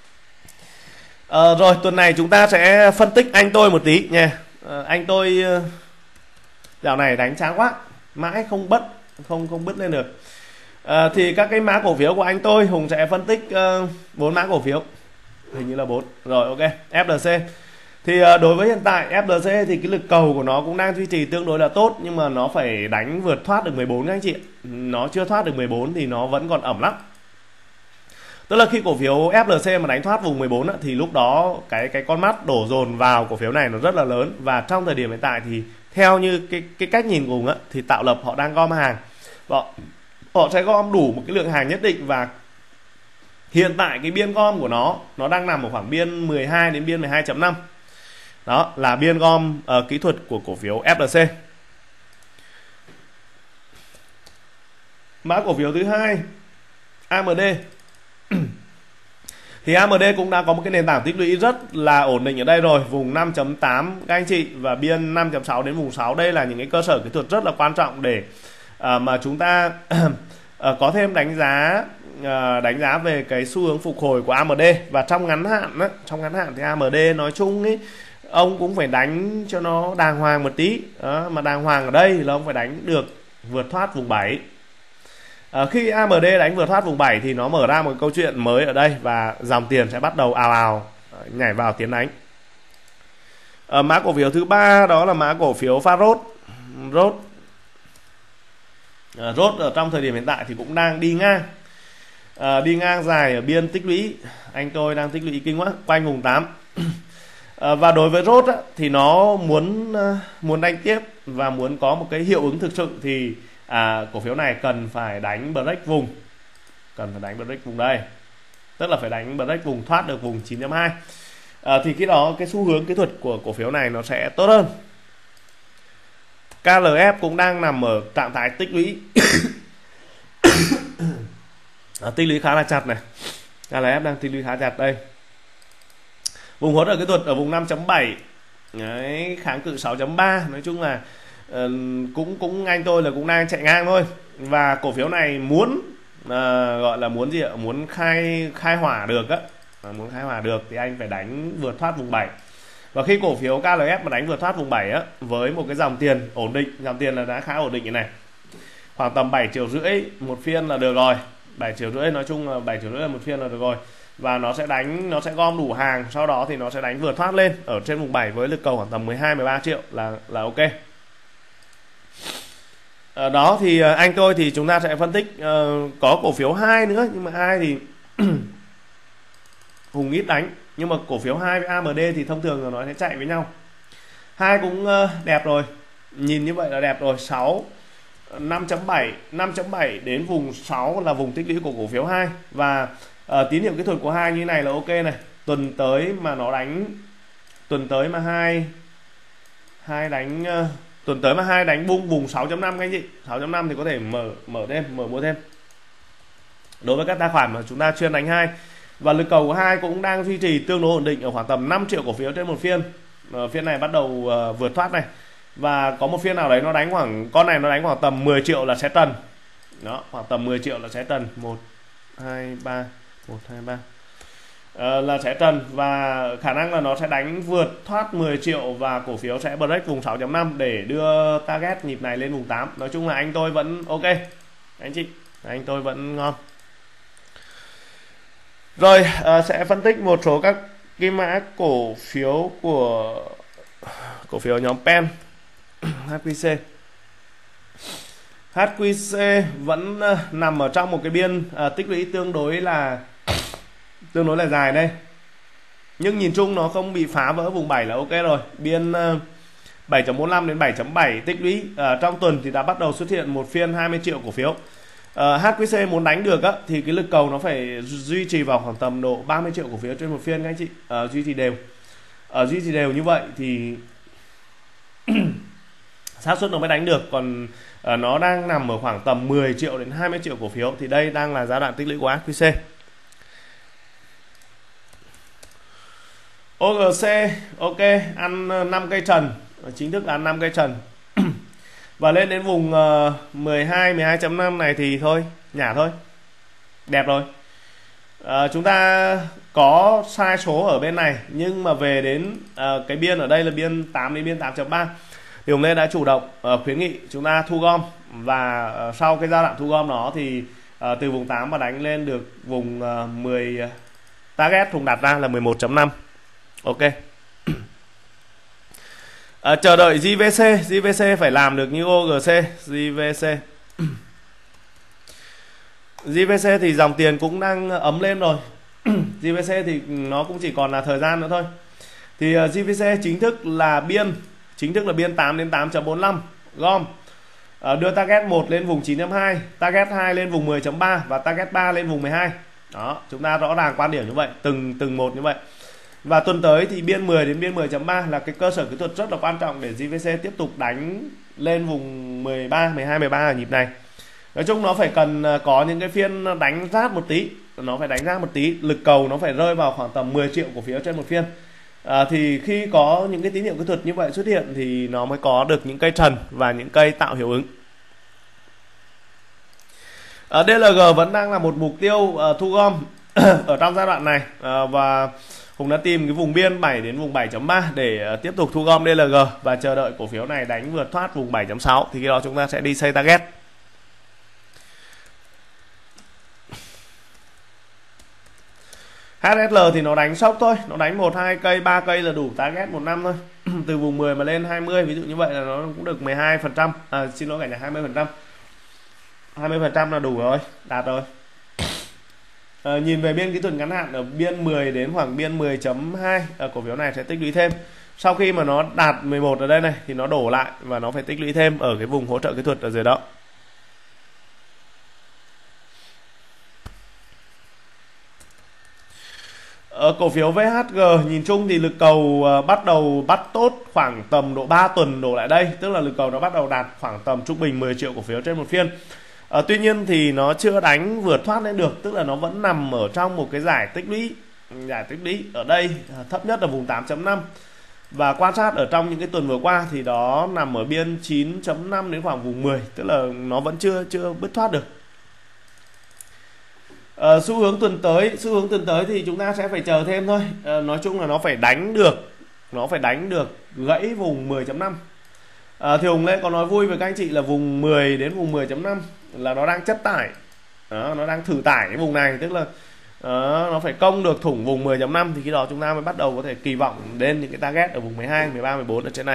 À, rồi tuần này chúng ta sẽ phân tích anh tôi một tí nha. À, anh tôi dạo này đánh chán quá, mãi không bất không không bứt lên được. À, thì các cái mã cổ phiếu của anh tôi Hùng sẽ phân tích bốn uh, mã cổ phiếu, hình như là bốn. Rồi ok, ép lờ xê. Thì uh, đối với hiện tại ép lờ xê thì cái lực cầu của nó cũng đang duy trì tương đối là tốt, nhưng mà nó phải đánh vượt thoát được mười bốn các anh chị. Nó chưa thoát được mười bốn thì nó vẫn còn ẩm lắm. Tức là khi cổ phiếu ép lờ xê mà đánh thoát vùng mười bốn á, thì lúc đó cái cái con mắt đổ dồn vào cổ phiếu này nó rất là lớn. Và trong thời điểm hiện tại thì theo như cái cái cách nhìn của Hùng á, thì Tạo Lập họ đang gom hàng, họ, họ sẽ gom đủ một cái lượng hàng nhất định, và hiện tại cái biên gom của nó nó đang nằm ở khoảng biên mười hai đến biên mười hai chấm năm. Đó là biên gom uh, kỹ thuật của cổ phiếu ép lờ xê. Mã cổ phiếu thứ hai a em đê. Thì a em đê cũng đã có một cái nền tảng tích lũy rất là ổn định ở đây rồi, vùng năm chấm tám các anh chị, và biên năm chấm sáu đến vùng sáu. Đây là những cái cơ sở kỹ thuật rất là quan trọng để uh, mà chúng ta uh, có thêm đánh giá uh, đánh giá về cái xu hướng phục hồi của a em đê. Và trong ngắn hạn á, trong ngắn hạn thì a em đê nói chung ấy, ông cũng phải đánh cho nó đàng hoàng một tí. Đó, mà đàng hoàng ở đây là ông phải đánh được vượt thoát vùng bảy. À, khi a em đê đánh vượt thoát vùng bảy thì nó mở ra một câu chuyện mới ở đây, và dòng tiền sẽ bắt đầu ào ào nhảy vào tiến đánh. À, mã cổ phiếu thứ ba đó là mã cổ phiếu pha rốt. Rốt à, rốt ở trong thời điểm hiện tại thì cũng đang đi ngang, à, đi ngang dài ở biên tích lũy. Anh tôi đang tích lũy kinh quá, quanh vùng tám. À, và đối với rốt á, thì nó muốn muốn đánh tiếp và muốn có một cái hiệu ứng thực sự thì À, cổ phiếu này cần phải đánh break vùng, cần phải đánh break vùng đây, tức là phải đánh break vùng, thoát được vùng chín chấm hai. à, thì khi đó cái xu hướng kỹ thuật của cổ phiếu này nó sẽ tốt hơn. ca lờ ép cũng đang nằm ở trạng thái tích lũy. à, tích lũy khá là chặt này, ca lờ ép đang tích lũy khá chặt đây. Vùng hỗ trợ kỹ thuật ở vùng năm chấm bảy, đấy, kháng cự sáu chấm ba. Nói chung là Uh, cũng cũng anh tôi là cũng đang chạy ngang thôi, và cổ phiếu này muốn uh, gọi là muốn gì ạ, muốn khai khai hỏa được á, uh, muốn khai hỏa được thì anh phải đánh vượt thoát vùng bảy. Và khi cổ phiếu ca lờ ép mà đánh vượt thoát vùng bảy á, với một cái dòng tiền ổn định, dòng tiền là đã khá ổn định như này, khoảng tầm bảy triệu rưỡi một phiên là được rồi, bảy triệu rưỡi nói chung là bảy triệu rưỡi là một phiên là được rồi, và nó sẽ đánh, nó sẽ gom đủ hàng, sau đó thì nó sẽ đánh vượt thoát lên ở trên vùng bảy với lực cầu khoảng tầm mười hai mười ba triệu là là ok. Ở đó thì anh tôi thì chúng ta sẽ phân tích uh, có cổ phiếu hai nữa, nhưng mà hai thì Hùng ít đánh, nhưng mà cổ phiếu hai với a em đê thì thông thường là nó sẽ chạy với nhau. Hai cũng uh, đẹp rồi, nhìn như vậy là đẹp rồi. Sáu năm chấm bảy, năm chấm bảy đến vùng sáu là vùng tích lũy của cổ phiếu hai, và uh, tín hiệu kỹ thuật của hai như này là ok này. Tuần tới mà nó đánh, tuần tới mà hai hai đánh uh, tuần tới mà hai đánh bung vùng sáu chấm năm các anh chị, sáu chấm năm thì có thể mở mở thêm, mở mua thêm đối với các tài khoản mà chúng ta chuyên đánh hai. Và lực cầu của hai cũng đang duy trì tương đối ổn định ở khoảng tầm năm triệu cổ phiếu trên một phiên. Ở phiên này bắt đầu uh, vượt thoát này, và có một phiên nào đấy nó đánh khoảng, con này nó đánh khoảng tầm mười triệu là sẽ trần. Đó, khoảng tầm mười triệu là sẽ trần, một hai ba, một hai ba Uh, là sẽ trần, và khả năng là nó sẽ đánh vượt thoát mười triệu và cổ phiếu sẽ break vùng sáu chấm năm để đưa target nhịp này lên vùng tám. Nói chung là anh tôi vẫn ok anh chị, anh tôi vẫn ngon. Rồi uh, sẽ phân tích một số các cái mã cổ phiếu của cổ phiếu nhóm Pen. hát quy xê hát quy xê vẫn uh, nằm ở trong một cái biên uh, tích lũy tương đối là tương đối là dài đây, nhưng nhìn chung nó không bị phá vỡ vùng bảy là ok rồi. Biên uh, bảy chấm bốn lăm đến bảy chấm bảy tích lũy uh, trong tuần thì đã bắt đầu xuất hiện một phiên hai mươi triệu cổ phiếu. uh, hát quy xê muốn đánh được á, thì cái lực cầu nó phải duy trì vào khoảng tầm độ ba mươi triệu cổ phiếu trên một phiên các anh chị, uh, duy trì đều uh, duy trì đều như vậy thì xác suất nó mới đánh được. Còn uh, nó đang nằm ở khoảng tầm mười triệu đến hai mươi triệu cổ phiếu, thì đây đang là giai đoạn tích lũy của hát quy xê. ô giê xê ok, ăn năm cây trần, chính thức là ăn năm cây trần. Và lên đến vùng uh, mười hai, mười hai chấm năm này thì thôi, nhả thôi. Đẹp rồi. Uh, chúng ta có sai số ở bên này, nhưng mà về đến uh, cái biên ở đây là biên tám đến biên tám chấm ba. Thì hôm nay đã chủ động uh, khuyến nghị chúng ta thu gom, và uh, sau cái giai đoạn thu gom đó thì uh, từ vùng tám mà đánh lên được vùng uh, mười, uh, target Hùng đặt ra là mười một chấm năm. Ok. À, chờ đợi giê vê xê, giê vê xê phải làm được như ô giê xê, giê vê xê. giê vê xê thì dòng tiền cũng đang ấm lên rồi. giê vê xê thì nó cũng chỉ còn là thời gian nữa thôi. Thì uh, giê vê xê chính thức là biên, chính thức là biên tám đến tám chấm bốn lăm gom. Uh, đưa target một lên vùng chín chấm hai, target hai lên vùng mười chấm ba và target ba lên vùng mười hai. Đó, chúng ta rõ ràng quan điểm như vậy, từng từng một như vậy. Và tuần tới thì biên mười đến biên mười chấm ba là cái cơ sở kỹ thuật rất là quan trọng để giê vê xê tiếp tục đánh lên vùng mười ba, mười hai, mười ba ở nhịp này. Nói chung nó phải cần có những cái phiên đánh rát một tí, nó phải đánh rát một tí, lực cầu nó phải rơi vào khoảng tầm mười triệu cổ phiếu trên một phiên. À, thì khi có những cái tín hiệu kỹ thuật như vậy xuất hiện thì nó mới có được những cây trần và những cây tạo hiệu ứng. à, đê lờ giê vẫn đang là một mục tiêu uh, thu gom ở trong giai đoạn này, uh, và Hùng đã tìm cái vùng biên bảy đến vùng bảy chấm ba để uh, tiếp tục thu gom đê lờ giê và chờ đợi cổ phiếu này đánh vượt thoát vùng bảy chấm sáu thì khi đó chúng ta sẽ đi xây target. hát ét lờ thì nó đánh sốc thôi, nó đánh một hai cây, ba cây là đủ target một năm thôi. Từ vùng mười mà lên hai mươi, ví dụ như vậy là nó cũng được mười hai phần trăm, à, xin lỗi cả nhà, hai mươi phần trăm. hai mươi phần trăm là đủ rồi, đạt rồi. À, nhìn về biên kỹ thuật ngắn hạn ở biên mười đến khoảng biên mười chấm hai, à, cổ phiếu này sẽ tích lũy thêm. Sau khi mà nó đạt mười một ở đây này thì nó đổ lại và nó phải tích lũy thêm ở cái vùng hỗ trợ kỹ thuật ở dưới đó. Ở cổ phiếu vê hát giê nhìn chung thì lực cầu uh, bắt đầu bắt tốt khoảng tầm độ ba tuần đổ lại đây, tức là lực cầu nó bắt đầu đạt khoảng tầm trung bình mười triệu cổ phiếu trên một phiên. Uh, tuy nhiên thì nó chưa đánh vượt thoát lên được, tức là nó vẫn nằm ở trong một cái giải tích lũy, giải tích lũy ở đây uh, thấp nhất là vùng tám chấm năm. Và quan sát ở trong những cái tuần vừa qua thì đó nằm ở biên chín chấm năm đến khoảng vùng mười, tức là nó vẫn chưa chưa bứt thoát được. Uh, xu hướng tuần tới xu hướng tuần tới thì chúng ta sẽ phải chờ thêm thôi. Uh, nói chung là nó phải đánh được nó phải đánh được gãy vùng mười chấm năm. uh, thì Hùng Lê có nói vui với các anh chị là vùng mười đến vùng mười chấm năm là nó đang chất tải, đó, nó đang thử tải cái vùng này, tức là uh, nó phải công được thủng vùng mười chấm năm thì khi đó chúng ta mới bắt đầu có thể kỳ vọng lên những cái target ở vùng mười hai, mười ba, mười bốn ở trên này.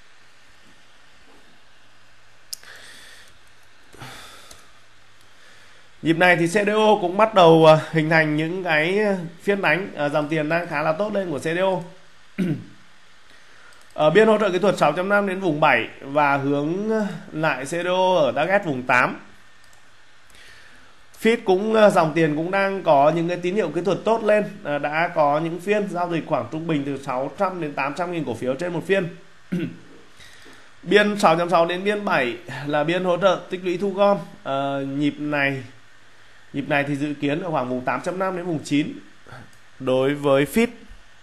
Nhịp này thì xê đê ô cũng bắt đầu hình thành những cái phiên đánh, dòng tiền đang khá là tốt lên của xê đê ô. Ở biên hỗ trợ kỹ thuật sáu chấm năm đến vùng bảy và hướng lại xê đê ô ở target vùng tám. ép i tê cũng dòng tiền cũng đang có những cái tín hiệu kỹ thuật tốt lên, đã có những phiên giao dịch khoảng trung bình từ sáu trăm đến tám trăm nghìn cổ phiếu trên một phiên. Biên sáu chấm sáu đến biên bảy là biên hỗ trợ tích lũy thu gom. À, nhịp này Nhịp này thì dự kiến ở khoảng vùng tám chấm năm đến vùng chín đối với ép i tê.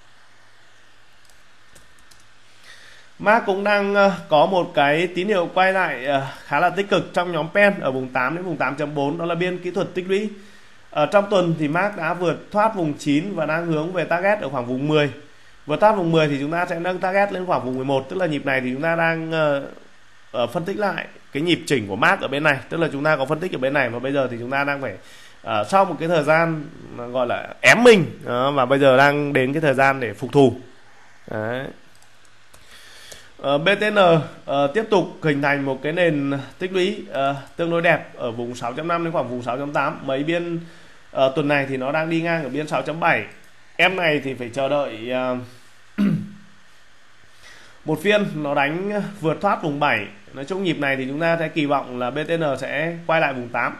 Mark cũng đang có một cái tín hiệu quay lại khá là tích cực trong nhóm pen ở vùng tám đến vùng tám chấm bốn, đó là biên kỹ thuật tích lũy. Ở trong tuần thì Mark đã vượt thoát vùng chín và đang hướng về target ở khoảng vùng mười. Vượt thoát vùng mười thì chúng ta sẽ nâng target lên khoảng vùng mười một, tức là nhịp này thì chúng ta đang uh, phân tích lại cái nhịp chỉnh của Mark ở bên này, tức là chúng ta có phân tích ở bên này và bây giờ thì chúng ta đang phải uh, sau một cái thời gian gọi là ém mình, uh, và bây giờ đang đến cái thời gian để phục thù. Đấy. Uh, bê tê en uh, tiếp tục hình thành một cái nền tích lũy uh, tương đối đẹp ở vùng sáu chấm năm đến khoảng vùng sáu chấm tám. Mấy biên uh, tuần này thì nó đang đi ngang ở biên sáu chấm bảy. Em này thì phải chờ đợi uh, một phiên nó đánh vượt thoát vùng bảy. Nói chung nhịp này thì chúng ta sẽ kỳ vọng là bê tê en sẽ quay lại vùng tám.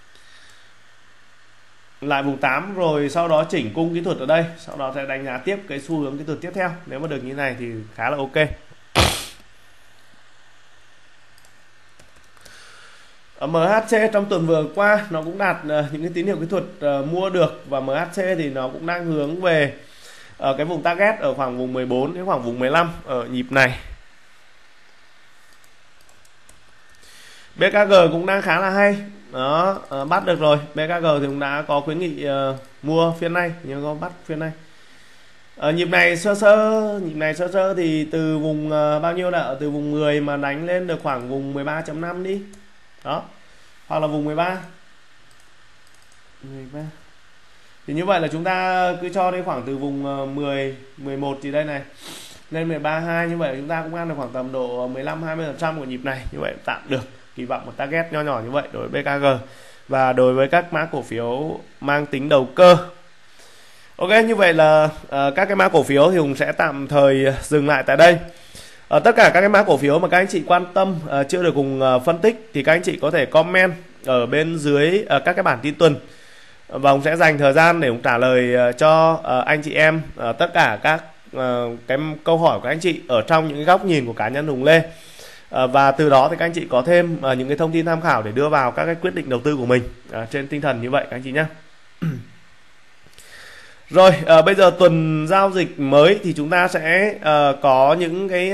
Lại vùng tám rồi sau đó chỉnh cung kỹ thuật ở đây, sau đó sẽ đánh giá tiếp cái xu hướng kỹ thuật tiếp theo. Nếu mà được như này thì khá là ok. Ở em hát xê trong tuần vừa qua nó cũng đạt uh, những cái tín hiệu kỹ thuật uh, mua được, và em hát xê thì nó cũng đang hướng về ở uh, cái vùng target ở khoảng vùng mười bốn đến khoảng vùng mười lăm ở nhịp này. bê ca giê cũng đang khá là hay. Đó, uh, bắt được rồi. bê ca giê thì cũng đã có khuyến nghị uh, mua phiên này, nhưng có bắt phiên này. Ở nhịp này sơ sơ, nhịp này sơ sơ thì từ vùng uh, bao nhiêu đã, từ vùng mười mà đánh lên được khoảng vùng mười ba chấm năm đi. Đó. Hoặc là vùng mười ba. mười ba. Thì như vậy là chúng ta cứ cho đi khoảng từ vùng mười, mười một thì đây này lên mười ba, hai, như vậy chúng ta cũng ăn được khoảng tầm độ mười lăm hai mươi phần trăm của nhịp này. Như vậy tạm được, kỳ vọng một target nho nhỏ như vậy đối với bê ca giê và đối với các mã cổ phiếu mang tính đầu cơ. Ok, như vậy là uh, các cái mã cổ phiếu thì Hùng sẽ tạm thời dừng lại tại đây. Uh, tất cả các cái mã cổ phiếu mà các anh chị quan tâm uh, chưa được cùng uh, phân tích thì các anh chị có thể comment ở bên dưới uh, các cái bản tin tuần. và Hùng sẽ dành thời gian để Hùng trả lời cho anh chị em tất cả các cái câu hỏi của các anh chị ở trong những cái góc nhìn của cá nhân Hùng Lê. Và từ đó thì các anh chị có thêm những cái thông tin tham khảo để đưa vào các cái quyết định đầu tư của mình trên tinh thần như vậy các anh chị nhé. Rồi à, bây giờ tuần giao dịch mới thì chúng ta sẽ à, có những cái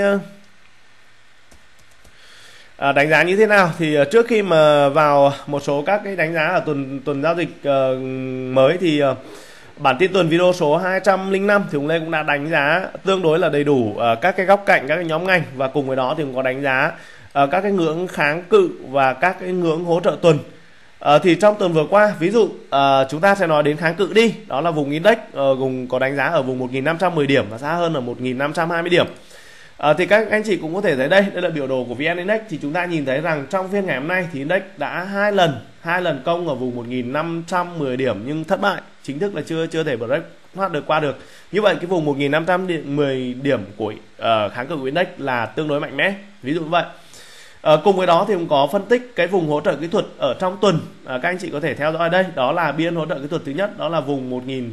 à, đánh giá như thế nào. Thì à, trước khi mà vào một số các cái đánh giá ở tuần tuần giao dịch à, mới thì à, bản tin tuần video số hai trăm lẻ năm thì Hùng Lê cũng đã đánh giá tương đối là đầy đủ à, các cái góc cạnh, các cái nhóm ngành, và cùng với đó thì cũng có đánh giá à, các cái ngưỡng kháng cự và các cái ngưỡng hỗ trợ tuần. À, thì trong tuần vừa qua, ví dụ à, chúng ta sẽ nói đến kháng cự đi, đó là vùng index uh, vùng có đánh giá ở vùng một nghìn năm trăm mười điểm và xa hơn ở một nghìn năm trăm hai mươi điểm. À, thì các anh chị cũng có thể thấy đây, đây là biểu đồ của vê en Index. Thì chúng ta nhìn thấy rằng trong phiên ngày hôm nay thì index đã hai lần hai lần công ở vùng một nghìn năm trăm mười điểm nhưng thất bại, chính thức là chưa chưa thể break thoát được qua được. Như vậy cái vùng một nghìn năm trăm mười điểm của uh, kháng cự của index là tương đối mạnh mẽ, ví dụ như vậy. À, cùng với đó thì cũng có phân tích cái vùng hỗ trợ kỹ thuật ở trong tuần. À, các anh chị có thể theo dõi đây, đó là biên hỗ trợ kỹ thuật thứ nhất, đó là vùng một nghìn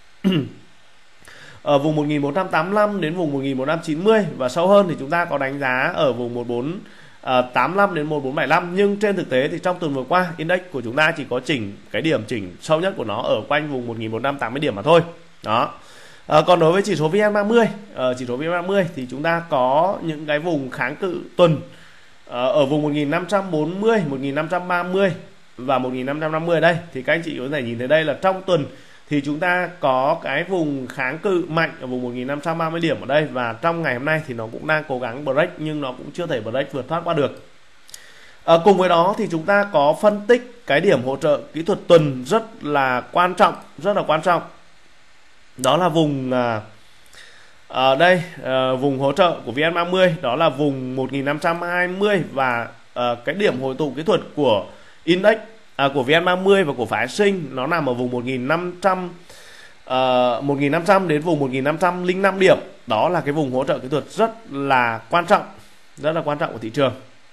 ở vùng một nghìn bốn trăm tám mươi lăm đến vùng một nghìn bốn trăm chín mươi, và sâu hơn thì chúng ta có đánh giá ở vùng một nghìn bốn trăm tám mươi lăm đến một nghìn bốn trăm bảy mươi lăm. Nhưng trên thực tế thì trong tuần vừa qua index của chúng ta chỉ có chỉnh cái điểm chỉnh sâu nhất của nó ở quanh vùng một nghìn bốn trăm tám mươi điểm mà thôi. Đó. À, còn đối với chỉ số vê en ba mươi, ở chỉ số vê en ba mươi thì chúng ta có những cái vùng kháng cự tuần ở vùng một nghìn năm trăm bốn mươi, một nghìn năm trăm ba mươi và một nghìn năm trăm năm mươi ở đây. Thì các anh chị có thể nhìn thấy đây là trong tuần thì chúng ta có cái vùng kháng cự mạnh ở vùng một nghìn năm trăm ba mươi điểm ở đây, và trong ngày hôm nay thì nó cũng đang cố gắng break nhưng nó cũng chưa thể break vượt thoát qua được. À, cùng với đó thì chúng ta có phân tích cái điểm hỗ trợ kỹ thuật tuần rất là quan trọng, rất là quan trọng. Đó là vùng à, ở đây à, vùng hỗ trợ của vê en ba mươi đó là vùng một nghìn năm trăm hai mươi, và à, cái điểm hội tụ kỹ thuật của index à, của vê en ba mươi và của phái sinh nó nằm ở vùng một nghìn năm trăm uh, một nghìn năm trăm đến vùng một nghìn năm trăm lẻ năm điểm. Đó là cái vùng hỗ trợ kỹ thuật rất là quan trọng, rất là quan trọng của thị trường.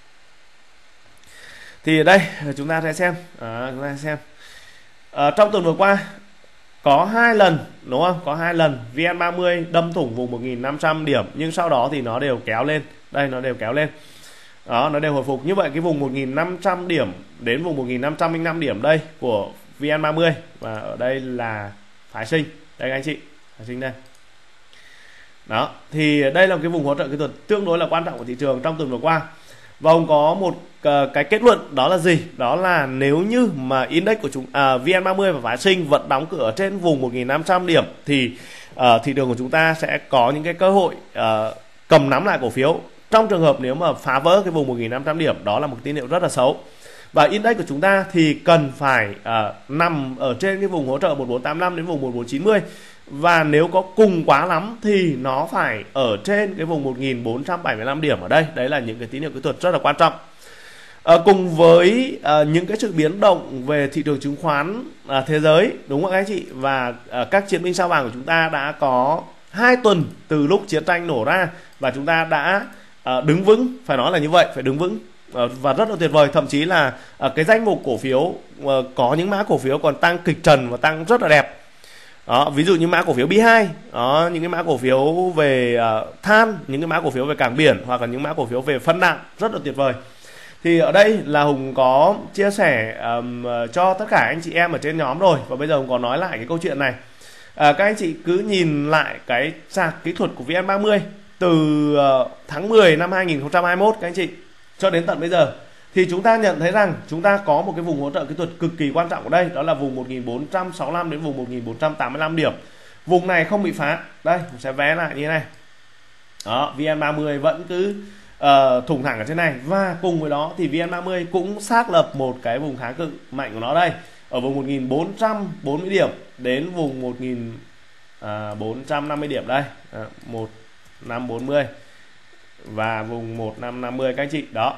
Thì ở đây chúng ta sẽ xem à, chúng ta sẽ xem à, trong tuần vừa qua có hai lần, đúng không? Có hai lần vê en ba mươi đâm thủng vùng một nghìn năm trăm điểm nhưng sau đó thì nó đều kéo lên. Đây, nó đều kéo lên. Đó, nó đều hồi phục. Như vậy cái vùng một nghìn năm trăm điểm đến vùng một nghìn năm trăm lẻ năm điểm đây của vê en ba mươi, và ở đây là phái sinh. Đây các anh chị, phái sinh đây. Đó, thì đây là cái vùng hỗ trợ kỹ thuật tương đối là quan trọng của thị trường trong tuần vừa qua. Và ông có một uh, cái kết luận, đó là gì? Đó là nếu như mà index của chúng à, vê en ba mươi và phái sinh vẫn đóng cửa trên vùng một nghìn năm trăm điểm thì uh, thị trường của chúng ta sẽ có những cái cơ hội uh, cầm nắm lại cổ phiếu. Trong trường hợp nếu mà phá vỡ cái vùng một nghìn năm trăm điểm, đó là một tín hiệu rất là xấu. Và index của chúng ta thì cần phải uh, nằm ở trên cái vùng hỗ trợ một nghìn bốn trăm tám mươi lăm đến vùng một nghìn bốn trăm chín mươi. Và nếu có cùng quá lắm thì nó phải ở trên cái vùng một nghìn bốn trăm bảy mươi lăm điểm ở đây. Đấy là những cái tín hiệu kỹ thuật rất là quan trọng. À, cùng với à, những cái sự biến động về thị trường chứng khoán à, thế giới, đúng không các anh chị? Và à, các chiến binh sao vàng của chúng ta đã có hai tuần từ lúc chiến tranh nổ ra, và chúng ta đã à, đứng vững, phải nói là như vậy, phải đứng vững à, và rất là tuyệt vời. Thậm chí là à, cái danh mục cổ phiếu à, có những mã cổ phiếu còn tăng kịch trần và tăng rất là đẹp. Đó, ví dụ như mã cổ phiếu bê hai, đó, những cái mã cổ phiếu về uh, than, những cái mã cổ phiếu về cảng biển, hoặc là những mã cổ phiếu về phân đạm rất là tuyệt vời. Thì ở đây là Hùng có chia sẻ um, cho tất cả anh chị em ở trên nhóm rồi, và bây giờ Hùng có nói lại cái câu chuyện này. À, các anh chị cứ nhìn lại cái chart kỹ thuật của vê en ba mươi từ uh, tháng mười năm hai nghìn không trăm hai mươi mốt các anh chị cho đến tận bây giờ, thì chúng ta nhận thấy rằng chúng ta có một cái vùng hỗ trợ kỹ thuật cực kỳ quan trọng ở đây, đó là vùng một nghìn bốn trăm sáu mươi lăm đến vùng một nghìn bốn trăm tám mươi lăm điểm. Vùng này không bị phá. Đây, mình sẽ vé lại như thế này. Đó, vê en ba mươi vẫn cứ uh, thủng thẳng ở trên này, và cùng với đó thì vê en ba mươi cũng xác lập một cái vùng kháng cự mạnh của nó đây, ở vùng một nghìn bốn trăm bốn mươi điểm đến vùng một nghìn bốn trăm năm mươi điểm đây, à, một nghìn năm trăm bốn mươi và vùng một nghìn năm trăm năm mươi các anh chị. Đó,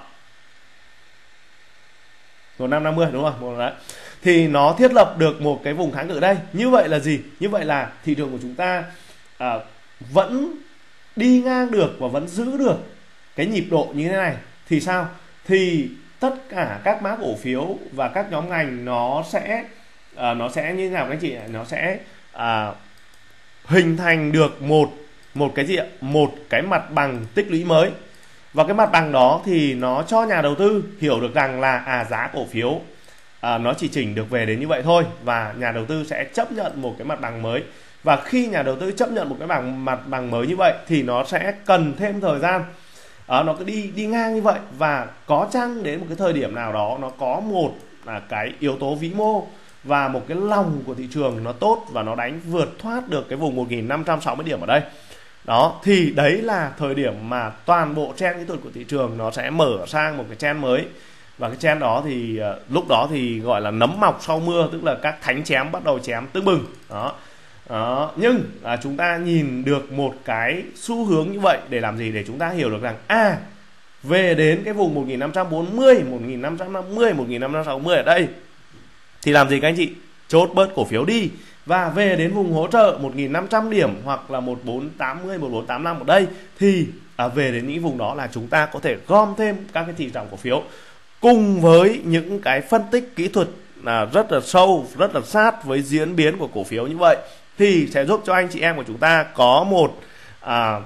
một nghìn năm trăm năm mươi đúng không? Đấy. Thì nó thiết lập được một cái vùng kháng cự đây. Như vậy là gì? Như vậy là thị trường của chúng ta à, vẫn đi ngang được và vẫn giữ được cái nhịp độ như thế này. Thì sao? Thì tất cả các mã cổ phiếu và các nhóm ngành nó sẽ à, nó sẽ như thế nào các anh chị? Nó sẽ à, hình thành được một một cái gì ạ? Một cái mặt bằng tích lũy mới. Và cái mặt bằng đó thì nó cho nhà đầu tư hiểu được rằng là à giá cổ phiếu à, nó chỉ chỉnh được về đến như vậy thôi, và nhà đầu tư sẽ chấp nhận một cái mặt bằng mới. Và khi nhà đầu tư chấp nhận một cái bằng mặt bằng mới như vậy thì nó sẽ cần thêm thời gian. À, nó cứ đi đi ngang như vậy, và có chăng đến một cái thời điểm nào đó nó có một là cái yếu tố vĩ mô và một cái lòng của thị trường nó tốt và nó đánh vượt thoát được cái vùng một nghìn năm trăm sáu mươi điểm ở đây. Đó, thì đấy là thời điểm mà toàn bộ trend kỹ thuật của thị trường nó sẽ mở sang một cái trend mới. Và cái trend đó thì uh, lúc đó thì gọi là nấm mọc sau mưa, tức là các thánh chém bắt đầu chém tưng bừng. Đó. Đó. Nhưng à, chúng ta nhìn được một cái xu hướng như vậy để làm gì? Để chúng ta hiểu được rằng à về đến cái vùng một nghìn năm trăm bốn mươi, một nghìn năm trăm năm mươi, một nghìn năm trăm sáu mươi ở đây thì làm gì các anh chị? Chốt bớt cổ phiếu đi. Và về đến vùng hỗ trợ một nghìn năm trăm điểm hoặc là một nghìn bốn trăm tám mươi, một nghìn bốn trăm tám mươi lăm ở đây thì à, về đến những vùng đó là chúng ta có thể gom thêm các cái thị trường cổ phiếu cùng với những cái phân tích kỹ thuật là rất là sâu, rất là sát với diễn biến của cổ phiếu như vậy, thì sẽ giúp cho anh chị em của chúng ta có một à,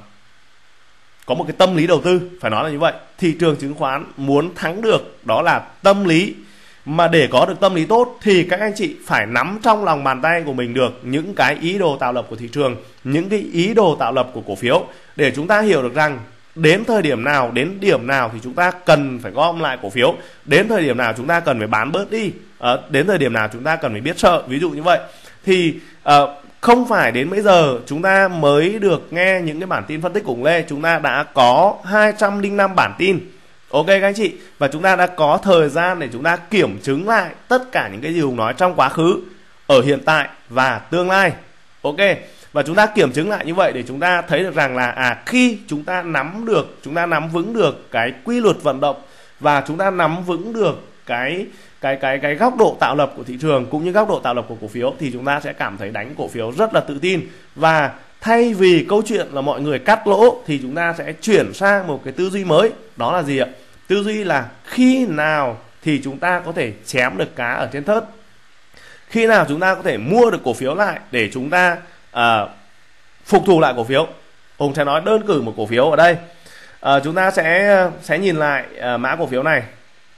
có một cái tâm lý đầu tư. Phải nói là như vậy, thị trường chứng khoán muốn thắng được đó là tâm lý. Mà để có được tâm lý tốt thì các anh chị phải nắm trong lòng bàn tay của mình được những cái ý đồ tạo lập của thị trường, những cái ý đồ tạo lập của cổ phiếu, để chúng ta hiểu được rằng đến thời điểm nào, đến điểm nào thì chúng ta cần phải gom lại cổ phiếu, đến thời điểm nào chúng ta cần phải bán bớt đi, à, đến thời điểm nào chúng ta cần phải biết sợ. Ví dụ như vậy thì à, không phải đến bây giờ chúng ta mới được nghe những cái bản tin phân tích của Lê. Chúng ta đã có hai trăm lẻ năm bản tin, ok các anh chị, và chúng ta đã có thời gian để chúng ta kiểm chứng lại tất cả những cái gì Hùng nói trong quá khứ, ở hiện tại và tương lai. Ok, và chúng ta kiểm chứng lại như vậy để chúng ta thấy được rằng là à khi chúng ta nắm được, chúng ta nắm vững được cái quy luật vận động, và chúng ta nắm vững được cái cái cái cái góc độ tạo lập của thị trường cũng như góc độ tạo lập của cổ phiếu, thì chúng ta sẽ cảm thấy đánh cổ phiếu rất là tự tin. Và thay vì câu chuyện là mọi người cắt lỗ thì chúng ta sẽ chuyển sang một cái tư duy mới. Đó là gì ạ? Tư duy là khi nào thì chúng ta có thể chém được cá ở trên thớt, khi nào chúng ta có thể mua được cổ phiếu lại để chúng ta à, phục thù lại cổ phiếu. Hùng sẽ nói đơn cử một cổ phiếu ở đây. à, Chúng ta sẽ sẽ nhìn lại à, mã cổ phiếu này.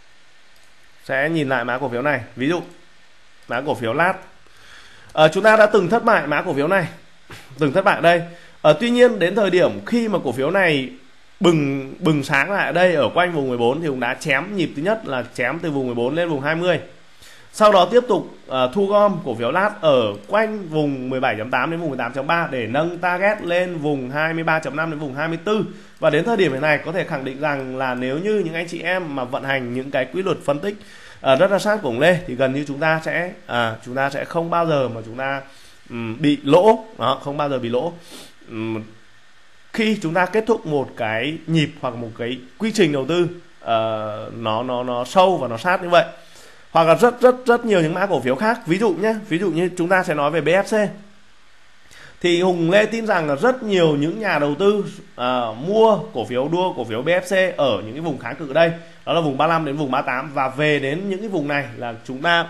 Sẽ nhìn lại mã cổ phiếu này. Ví dụ mã cổ phiếu lát, à, chúng ta đã từng thất bại mã cổ phiếu này, từng thất bại ở đây. à, Tuy nhiên đến thời điểm khi mà cổ phiếu này bừng bừng sáng lại ở đây ở quanh vùng mười bốn thì cũng đã chém nhịp thứ nhất là chém từ vùng mười bốn lên vùng hai mươi. Sau đó tiếp tục uh, thu gom cổ phiếu lát ở quanh vùng mười bảy chấm tám đến vùng mười tám chấm ba để nâng target lên vùng hai mươi ba chấm năm đến vùng hai mươi tư. Và đến thời điểm này có thể khẳng định rằng là nếu như những anh chị em mà vận hành những cái quy luật phân tích uh, rất là sát của Lê thì gần như chúng ta sẽ uh, chúng ta sẽ không bao giờ mà chúng ta um, bị lỗ. Đó, không bao giờ bị lỗ. Um, khi chúng ta kết thúc một cái nhịp hoặc một cái quy trình đầu tư uh, nó nó nó sâu và nó sát như vậy, hoặc là rất rất rất nhiều những mã cổ phiếu khác. Ví dụ nhé, ví dụ như chúng ta sẽ nói về bê ép xê, thì Hùng Lê tin rằng là rất nhiều những nhà đầu tư uh, mua cổ phiếu, đua cổ phiếu bê ép xê ở những cái vùng kháng cự đây, đó là vùng ba mươi lăm đến vùng ba mươi tám, và về đến những cái vùng này là chúng ta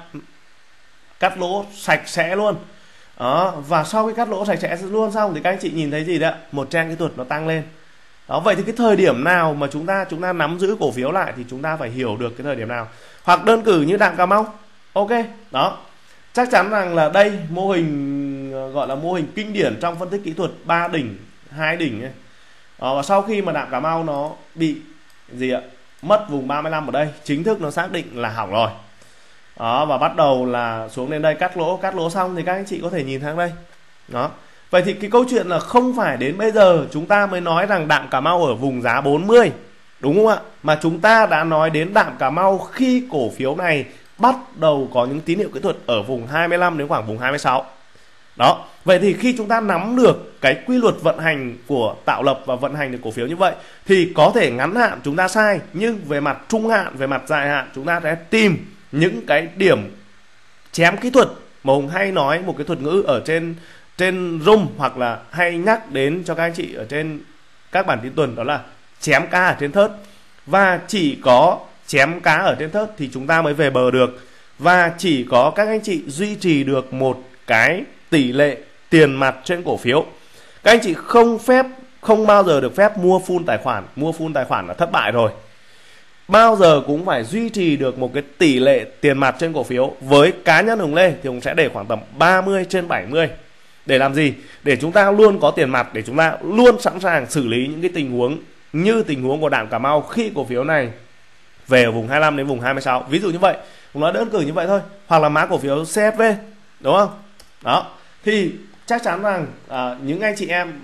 cắt lỗ sạch sẽ luôn. Đó, và sau khi cắt lỗ sạch sẽ luôn xong thì các anh chị nhìn thấy gì đấy, một trend kỹ thuật nó tăng lên. Đó, vậy thì cái thời điểm nào mà chúng ta chúng ta nắm giữ cổ phiếu lại thì chúng ta phải hiểu được cái thời điểm nào. Hoặc đơn cử như Đạm Cà Mau, ok, đó, chắc chắn rằng là đây mô hình gọi là mô hình kinh điển trong phân tích kỹ thuật, ba đỉnh, hai đỉnh ấy. Đó, và sau khi mà Đạm Cà Mau nó bị gì ạ, mất vùng ba mươi lăm ở đây, chính thức nó xác định là hỏng rồi. Đó, và bắt đầu là xuống đến đây cắt lỗ, cắt lỗ xong thì các anh chị có thể nhìn sang đây. Đó. Vậy thì cái câu chuyện là không phải đến bây giờ chúng ta mới nói rằng Đạm Cà Mau ở vùng giá bốn mươi, đúng không ạ? Mà chúng ta đã nói đến Đạm Cà Mau khi cổ phiếu này bắt đầu có những tín hiệu kỹ thuật ở vùng hai mươi lăm đến khoảng vùng hai mươi sáu. Đó. Vậy thì khi chúng ta nắm được cái quy luật vận hành của tạo lập và vận hành được cổ phiếu như vậy thì có thể ngắn hạn chúng ta sai, nhưng về mặt trung hạn, về mặt dài hạn chúng ta sẽ tìm những cái điểm chém kỹ thuật mà Hùng hay nói một cái thuật ngữ ở trên trên room, hoặc là hay nhắc đến cho các anh chị ở trên các bản tin tuần, đó là chém cá ở trên thớt. Và chỉ có chém cá ở trên thớt thì chúng ta mới về bờ được. và chỉ có các anh chị duy trì được một cái tỷ lệ tiền mặt trên cổ phiếu. Các anh chị không phép không bao giờ được phép mua full tài khoản. Mua full tài khoản là thất bại rồi. Bao giờ cũng phải duy trì được một cái tỷ lệ tiền mặt trên cổ phiếu. Với cá nhân Hùng Lê thì Hùng sẽ để khoảng tầm ba mươi trên bảy mươi. Để làm gì? Để chúng ta luôn có tiền mặt, để chúng ta luôn sẵn sàng xử lý những cái tình huống như tình huống của Đạm Cà Mau khi cổ phiếu này về ở vùng hai mươi lăm đến vùng hai mươi sáu. Ví dụ như vậy, Hùng nói đơn cử như vậy thôi. Hoặc là mã cổ phiếu xê ép vê, đúng không? Đó, thì chắc chắn rằng à, những anh chị em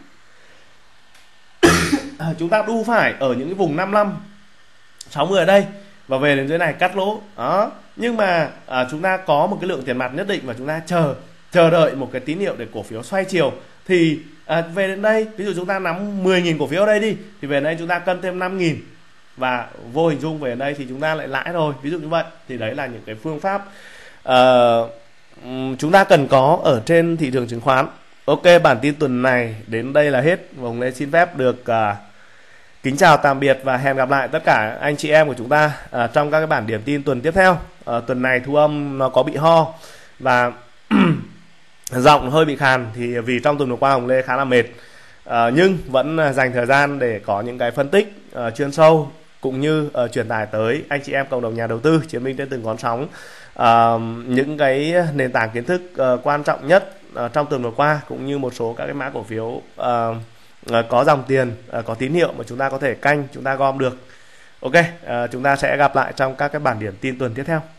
chúng ta đu phải ở những cái vùng năm mươi lăm, sáu mươi ở đây và về đến dưới này cắt lỗ. Đó, nhưng mà à, chúng ta có một cái lượng tiền mặt nhất định và chúng ta chờ chờ đợi một cái tín hiệu để cổ phiếu xoay chiều. Thì à, về đến đây, ví dụ chúng ta nắm mười nghìn cổ phiếu ở đây đi, thì về đây chúng ta cân thêm năm nghìn và vô hình dung về đây thì chúng ta lại lãi rồi. Ví dụ như vậy, thì đấy là những cái phương pháp uh, chúng ta cần có ở trên thị trường chứng khoán. Ok, bản tin tuần này đến đây là hết. Và Hùng Lê xin phép được uh, kính chào tạm biệt và hẹn gặp lại tất cả anh chị em của chúng ta uh, trong các cái bản điểm tin tuần tiếp theo. Uh, tuần này thu âm nó có bị ho và giọng hơi bị khàn, thì vì trong tuần vừa qua Hùng Lê khá là mệt, uh, nhưng vẫn dành thời gian để có những cái phân tích uh, chuyên sâu cũng như uh, truyền tải tới anh chị em cộng đồng nhà đầu tư chiến binh trên từng con sóng uh, những cái nền tảng kiến thức uh, quan trọng nhất uh, trong tuần vừa qua, cũng như một số các cái mã cổ phiếu uh, uh, có dòng tiền, uh, có tín hiệu mà chúng ta có thể canh, chúng ta gom được. Ok, uh, chúng ta sẽ gặp lại trong các cái bản điểm tin tuần tiếp theo.